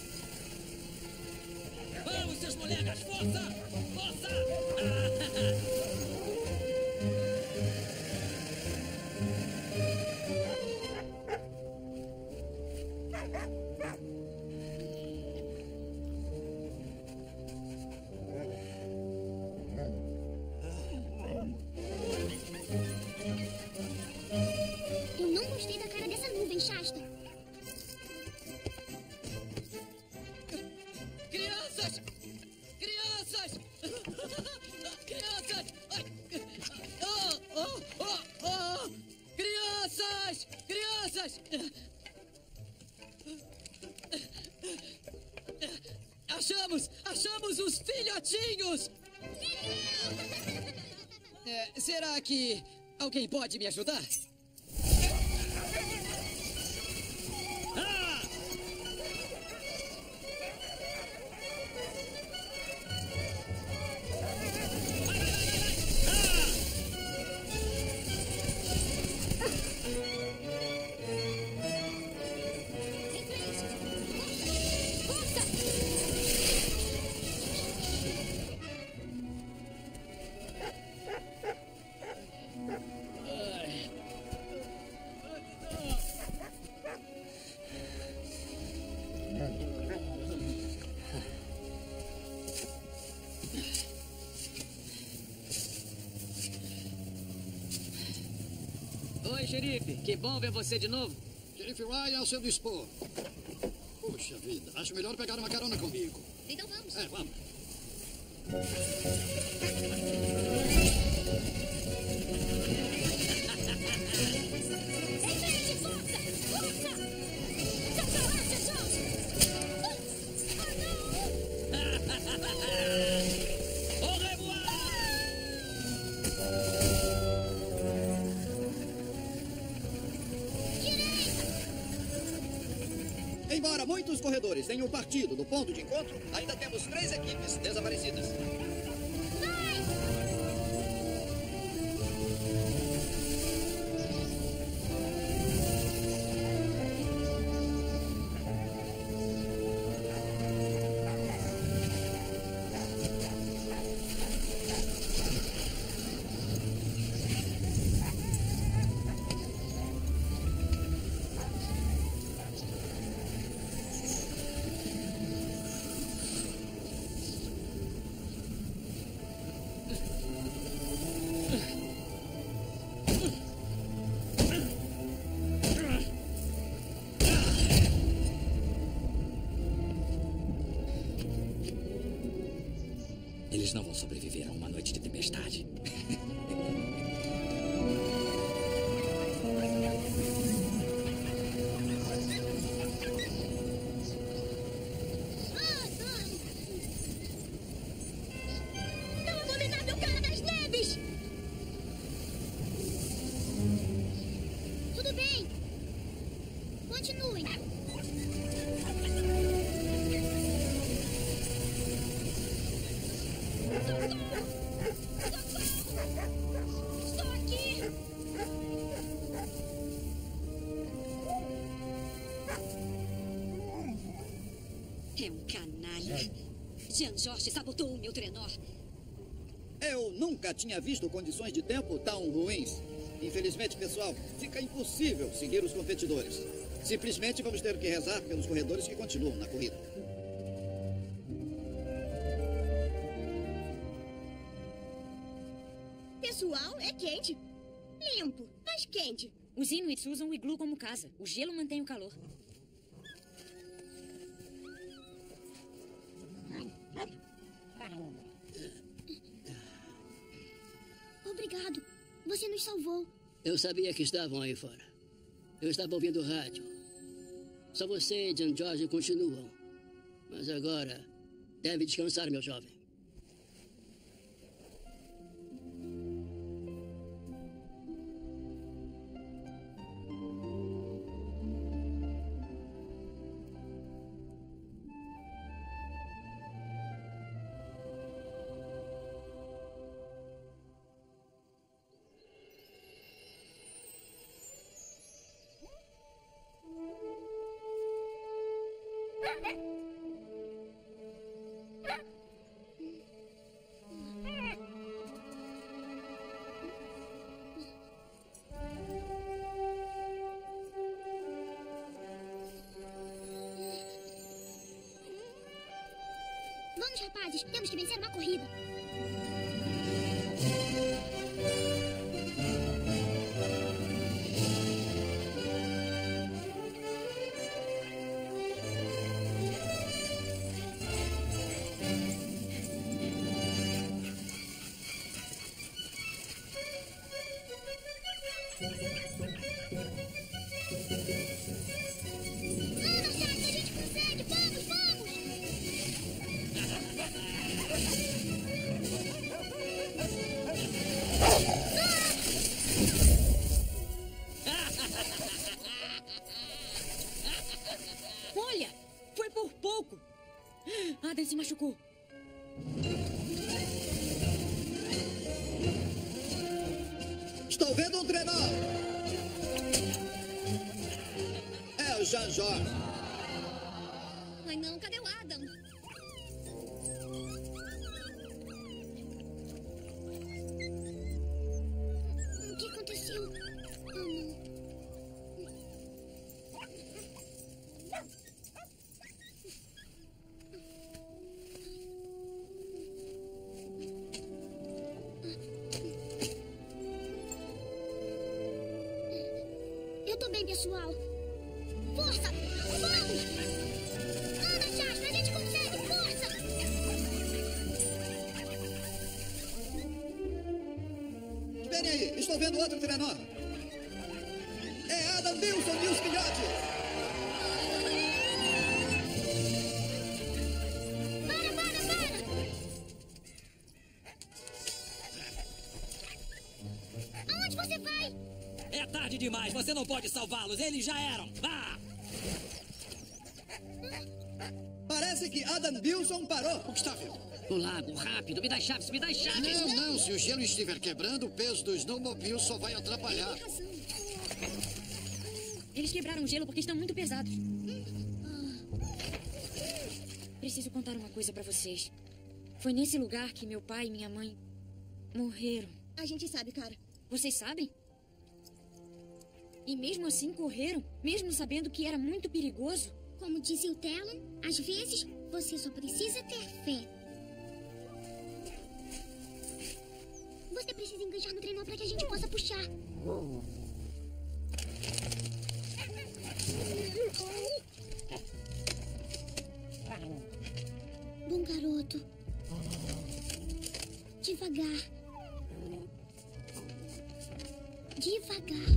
Vamos, seus colegas, força! Força! Eu não gostei da cara dessa nuvem, Shasta. Crianças! Crianças! Crianças! Crianças! Crianças! Achamos os filhotinhos! Será que alguém pode me ajudar? Oi, xerife. Que bom ver você de novo. Xerife Ryan ao seu dispor. Puxa vida, acho melhor pegar uma carona comigo. Então vamos. Vamos. Embora muitos corredores tenham partido do ponto de encontro, ainda temos 3 equipes desaparecidas. Eles não vão sobreviver a uma noite de tempestade. Não abominável cara das neves! Tudo bem. Continuem. Estou aqui! É um canalha. Jean Jorge sabotou o meu trenó. Eu nunca tinha visto condições de tempo tão ruins. Infelizmente, pessoal, fica impossível seguir os competidores. Simplesmente vamos ter que rezar pelos corredores que continuam na corrida. Pessoal, é quente. Limpo, mas quente. Os Inuits usam o iglu como casa. O gelo mantém o calor. Obrigado. Você nos salvou. Eu sabia que estavam aí fora. Eu estava ouvindo o rádio. Só você e Jean Jorge continuam. Mas agora, deve descansar, meu jovem. Vamos, rapazes. Temos que vencer uma corrida. Anda, Chasta, a gente consegue. Vamos, vamos. Olha! Foi por pouco! Adam se machucou. Estou vendo um trenó! É o Jean Jorge. Ai, não. Cadê o Adam? O que aconteceu? Oh, não. Eu tô bem, pessoal. Força! Vamos! Anda, Chasta, a gente consegue! Força! Esperem aí, estou vendo outro trenó. É Adam Wilson e os filhotes. Aonde você vai? É tarde demais, você não pode salvá-los, eles já eram. Vá! Parece que Adam Wilson parou. O que está vendo? O lago, rápido. Me dá chaves, me dá chaves. Não, se o gelo estiver quebrando, o peso do snowmobile só vai atrapalhar. Eles quebraram o gelo porque estão muito pesados. Preciso contar uma coisa pra vocês. Foi nesse lugar que meu pai e minha mãe morreram. A gente sabe, cara. Vocês sabem? E mesmo assim correram, mesmo sabendo que era muito perigoso. Como dizia o Talon, às vezes você só precisa ter fé. Você precisa enganchar no trenó para que a gente possa puxar. Bom garoto. Devagar. Devagar.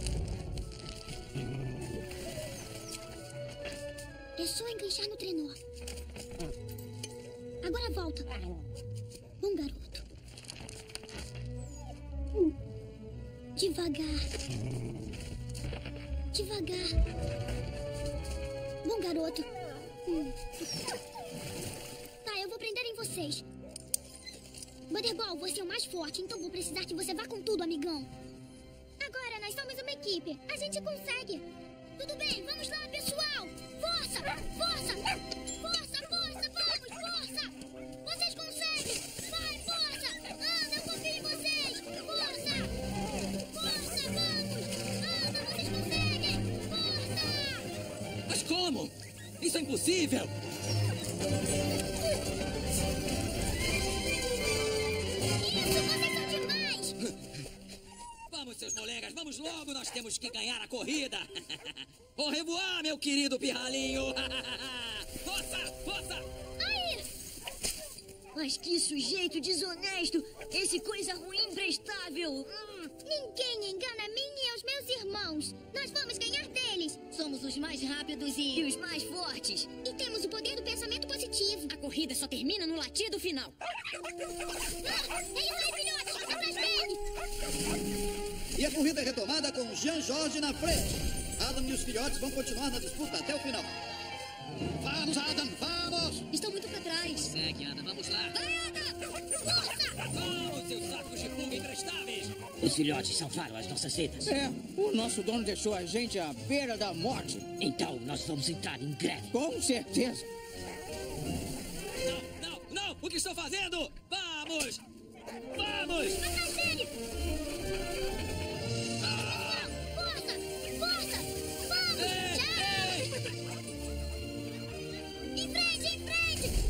É só enganchar no trenó. Agora volta. Bom garoto. Devagar. Devagar. Bom garoto. Tá, eu vou prender em vocês. Butterball, você é o mais forte, então vou precisar que você vá com tudo, amigão. Agora nós somos uma equipe. A gente consegue. Tudo bem, vamos lá, pessoal. Força, força, força, força, vamos, força. Vocês conseguem. Vai, força. Ana, eu confio em vocês. Força, força, vamos. Ana, vocês conseguem. Força. Mas como? Isso é impossível! Isso, vocês são demais! Vamos, seus molegas, vamos logo, nós temos que ganhar a corrida! Au revoir, meu querido pirralhinho! Força, força! Aí! Mas que sujeito desonesto! Esse coisa ruim imprestável! Ninguém engana a mim e aos meus irmãos. Nós vamos ganhar deles. Somos os mais rápidos e os mais fortes. E temos o poder do pensamento positivo. A corrida só termina no latido final. Ei, filhotes, atrás dele! E a corrida é retomada com Jean Jorge na frente. Adam e os filhotes vão continuar na disputa até o final. Vamos, Adam, vamos! Estão muito pra trás. Segue, Adam, vamos lá. Vai, Adam! Força! Vamos, seus sacos de pulga imprestáveis! Os filhotes salvaram as nossas vidas. É, o nosso dono deixou a gente à beira da morte. Então nós vamos entrar em greve. Com certeza. Não, não, não! O que estão fazendo? Vamos! Vamos! Atrás dele! Força! Força! Vamos! Tchau! Em frente, em frente!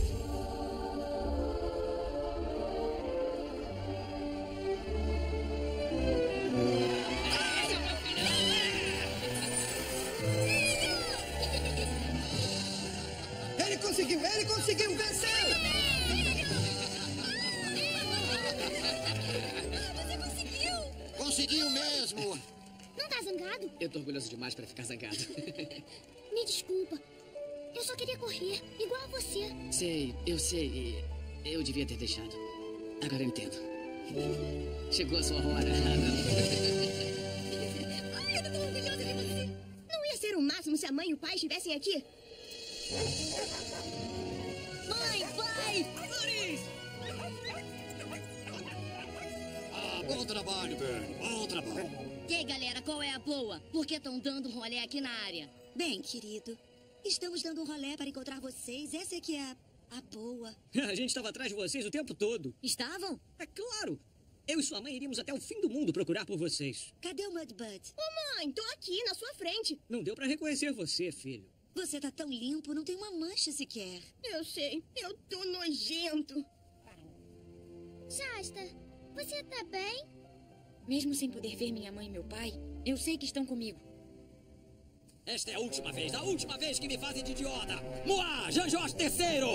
Ele conseguiu, venceu! Você conseguiu! Conseguiu mesmo! Não tá zangado? Eu tô orgulhoso demais pra ficar zangado. Me desculpa. Eu só queria correr, igual a você. Sei, eu sei. Eu devia ter deixado. Agora eu entendo. Chegou a sua hora, Adam. Ai, eu tô tão orgulhosa de você. Não ia ser o máximo se a mãe e o pai estivessem aqui? Mãe, pai! Boris! Ah, bom trabalho, Bernie. Bom trabalho. E aí, galera, qual é a boa? Por que estão dando um rolê aqui na área? Bem, querido, estamos dando um rolê para encontrar vocês. Essa é que é a boa. A gente estava atrás de vocês o tempo todo. Estavam? É claro. Eu e sua mãe iríamos até o fim do mundo procurar por vocês. Cadê o Mudbud? Ô, mãe, tô aqui, na sua frente. Não deu para reconhecer você, filho. Você tá tão limpo, não tem uma mancha sequer. Eu sei, eu tô nojento. Shasta, você tá bem? Mesmo sem poder ver minha mãe e meu pai, eu sei que estão comigo. Esta é a última vez que me fazem de idiota! Moá, Jean Jorge III!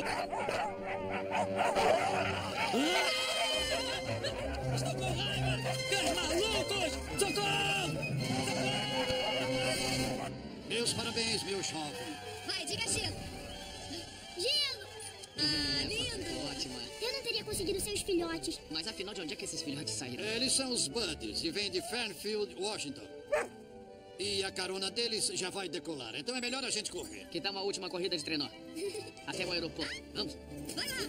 Estou com raiva! Meus malucos! Socorro! Meus parabéns, meu jovem. Vai, diga gelo. Gelo! Ah, lindo! Ótima. Eu não teria conseguido ser os filhotes. Mas afinal, de onde é que esses filhotes saíram? Eles são os Buddies e vêm de Fairfield, Washington. E a carona deles já vai decolar, então é melhor a gente correr. Que tal uma última corrida de trenó? Até o aeroporto. Vamos? Vai lá!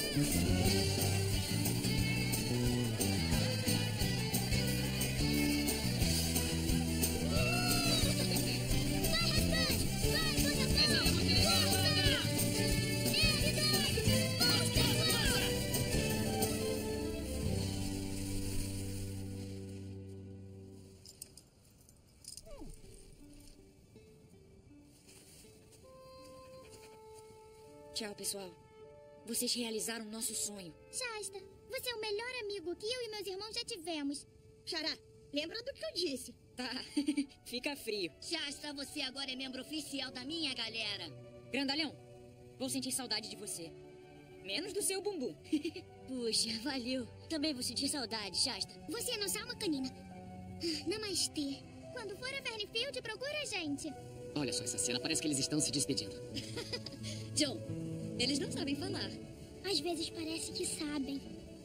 Tchau, pessoal. Vocês realizaram nosso sonho. Shasta, você é o melhor amigo que eu e meus irmãos já tivemos. Xará, lembra do que eu disse? Tá, fica frio. Shasta, você agora é membro oficial da minha galera. Grandalhão, vou sentir saudade de você. Menos do seu bumbum. Puxa, valeu. Também vou sentir saudade, Shasta. Você é nossa alma canina. Namastê. Quando for a Fairfield, procura a gente. Olha só essa cena, parece que eles estão se despedindo. Joe, eles não sabem falar. Às vezes parece que sabem.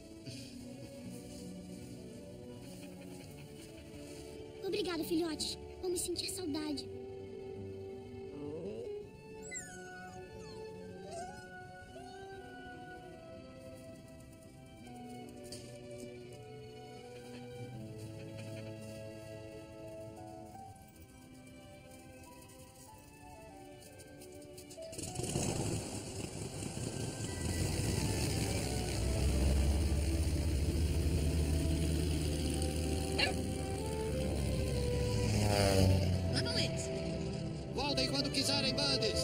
Obrigado, filhotes. Vamos sentir saudade. Lá vão eles. Voltem quando quiserem, Buddies.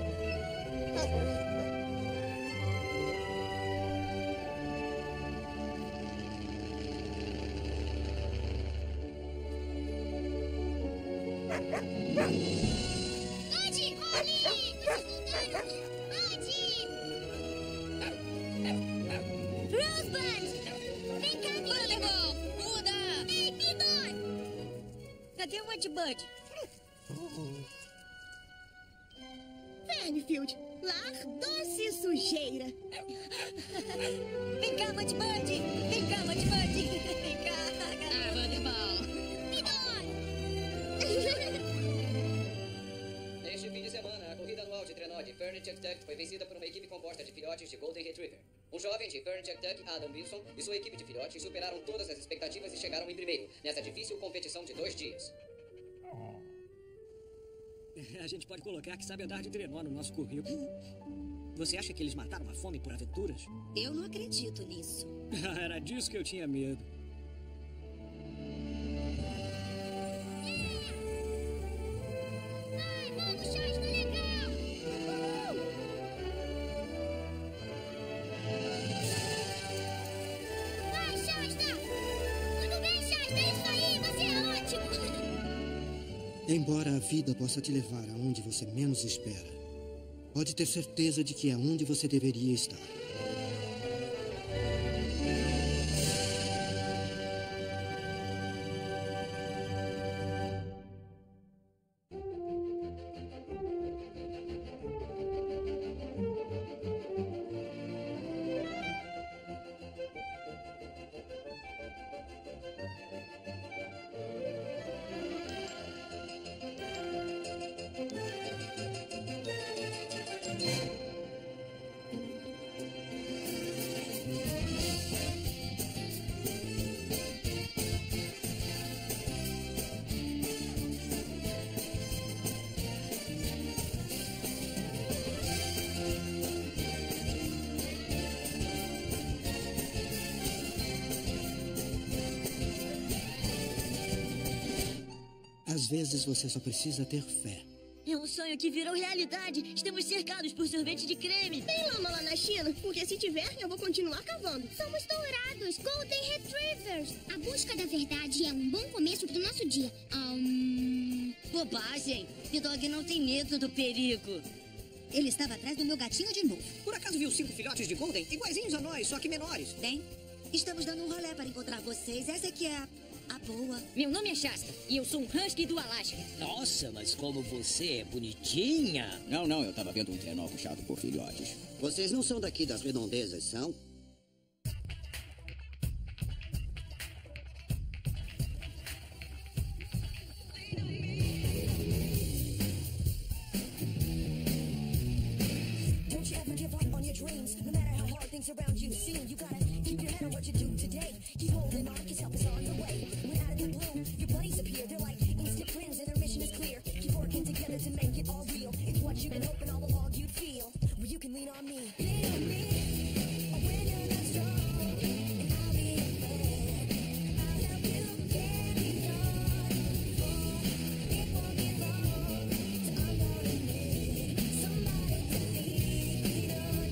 Buddy, Holly! Vocês voltaram! Buddy! Rosebud! Vem cá, menina! Thunderbolt! Muda! Ei, Pidor! Cadê o Ed Bud? Fernfield, lar, doce sujeira. Vem cá, Mud Bud! Vem cá, Mud Bud! Vem cá! Ah, Thunderbolt! Neste fim de semana, a corrida anual de trenó de Furniture Tuck foi vencida por uma equipe composta de filhotes de Golden Retriever. Um jovem de Furniture Tuck, Adam Wilson, e sua equipe de filhotes superaram todas as expectativas e chegaram em primeiro, nessa difícil competição de 2 dias. A gente pode colocar que sabe andar de trenó no nosso currículo. Você acha que eles mataram a fome por aventuras? Eu não acredito nisso. Era disso que eu tinha medo. Vai, vamos, Shasta, legal! Vai, Shasta! Tudo bem, Shasta? É isso aí, você é ótimo! Embora a vida possa te levar aonde você menos espera, pode ter certeza de que é onde você deveria estar. Às vezes você só precisa ter fé. É um sonho que virou realidade. Estamos cercados por sorvete de creme. Tem lama lá na China? Porque se tiver, eu vou continuar cavando. Somos dourados, Golden Retrievers. A busca da verdade é um bom começo pro nosso dia. Bobagem. P-Dog não tem medo do perigo. Ele estava atrás do meu gatinho de novo. Por acaso viu 5 filhotes de Golden iguaizinhos a nós, só que menores? Bem, estamos dando um rolê para encontrar vocês. Essa aqui é a boa. Meu nome é Shasta e eu sou um husky do Alasca. Nossa, mas como você é bonitinha. Não, eu tava vendo um trenó puxado por filhotes. Vocês não são daqui das redondezas, são? Don't you ever give up on your dreams, no matter how hard things around you seem. You gotta keep your head on what you do today. Keep holding on, 'cause help is on the way. When out of the blue, your buddies appear. They're like instant friends, and their mission is clear. Keep working together to make it all real. It's what you've been hoping all along you'd feel. Where you can lean on me. Lean on me. When you're not strong, and I'll be your friend. I'll help you carry on. It won't be long, so I'm gonna need somebody to lean on.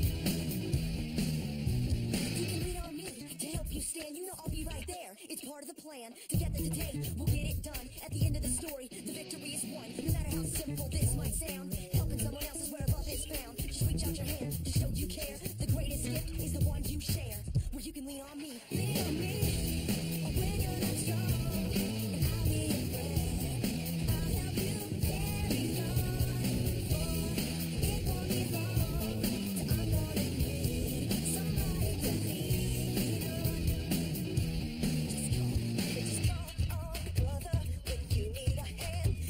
You can lean on me to help you stand. You know I'll be right there. It's part of the plan. Together today, we'll get it done. At the end of the story, the victory is won. No matter how simple this might sound, helping someone else is where love is found. Just reach out your hand to show you care. The greatest gift is the one you share. Where you can lean on me. Lean on me. When you're not strong, and I'll be your friend. I'll help you carry on. It won't be long, so I'm gonna need somebody to lean on. Just call on brother when you need a hand.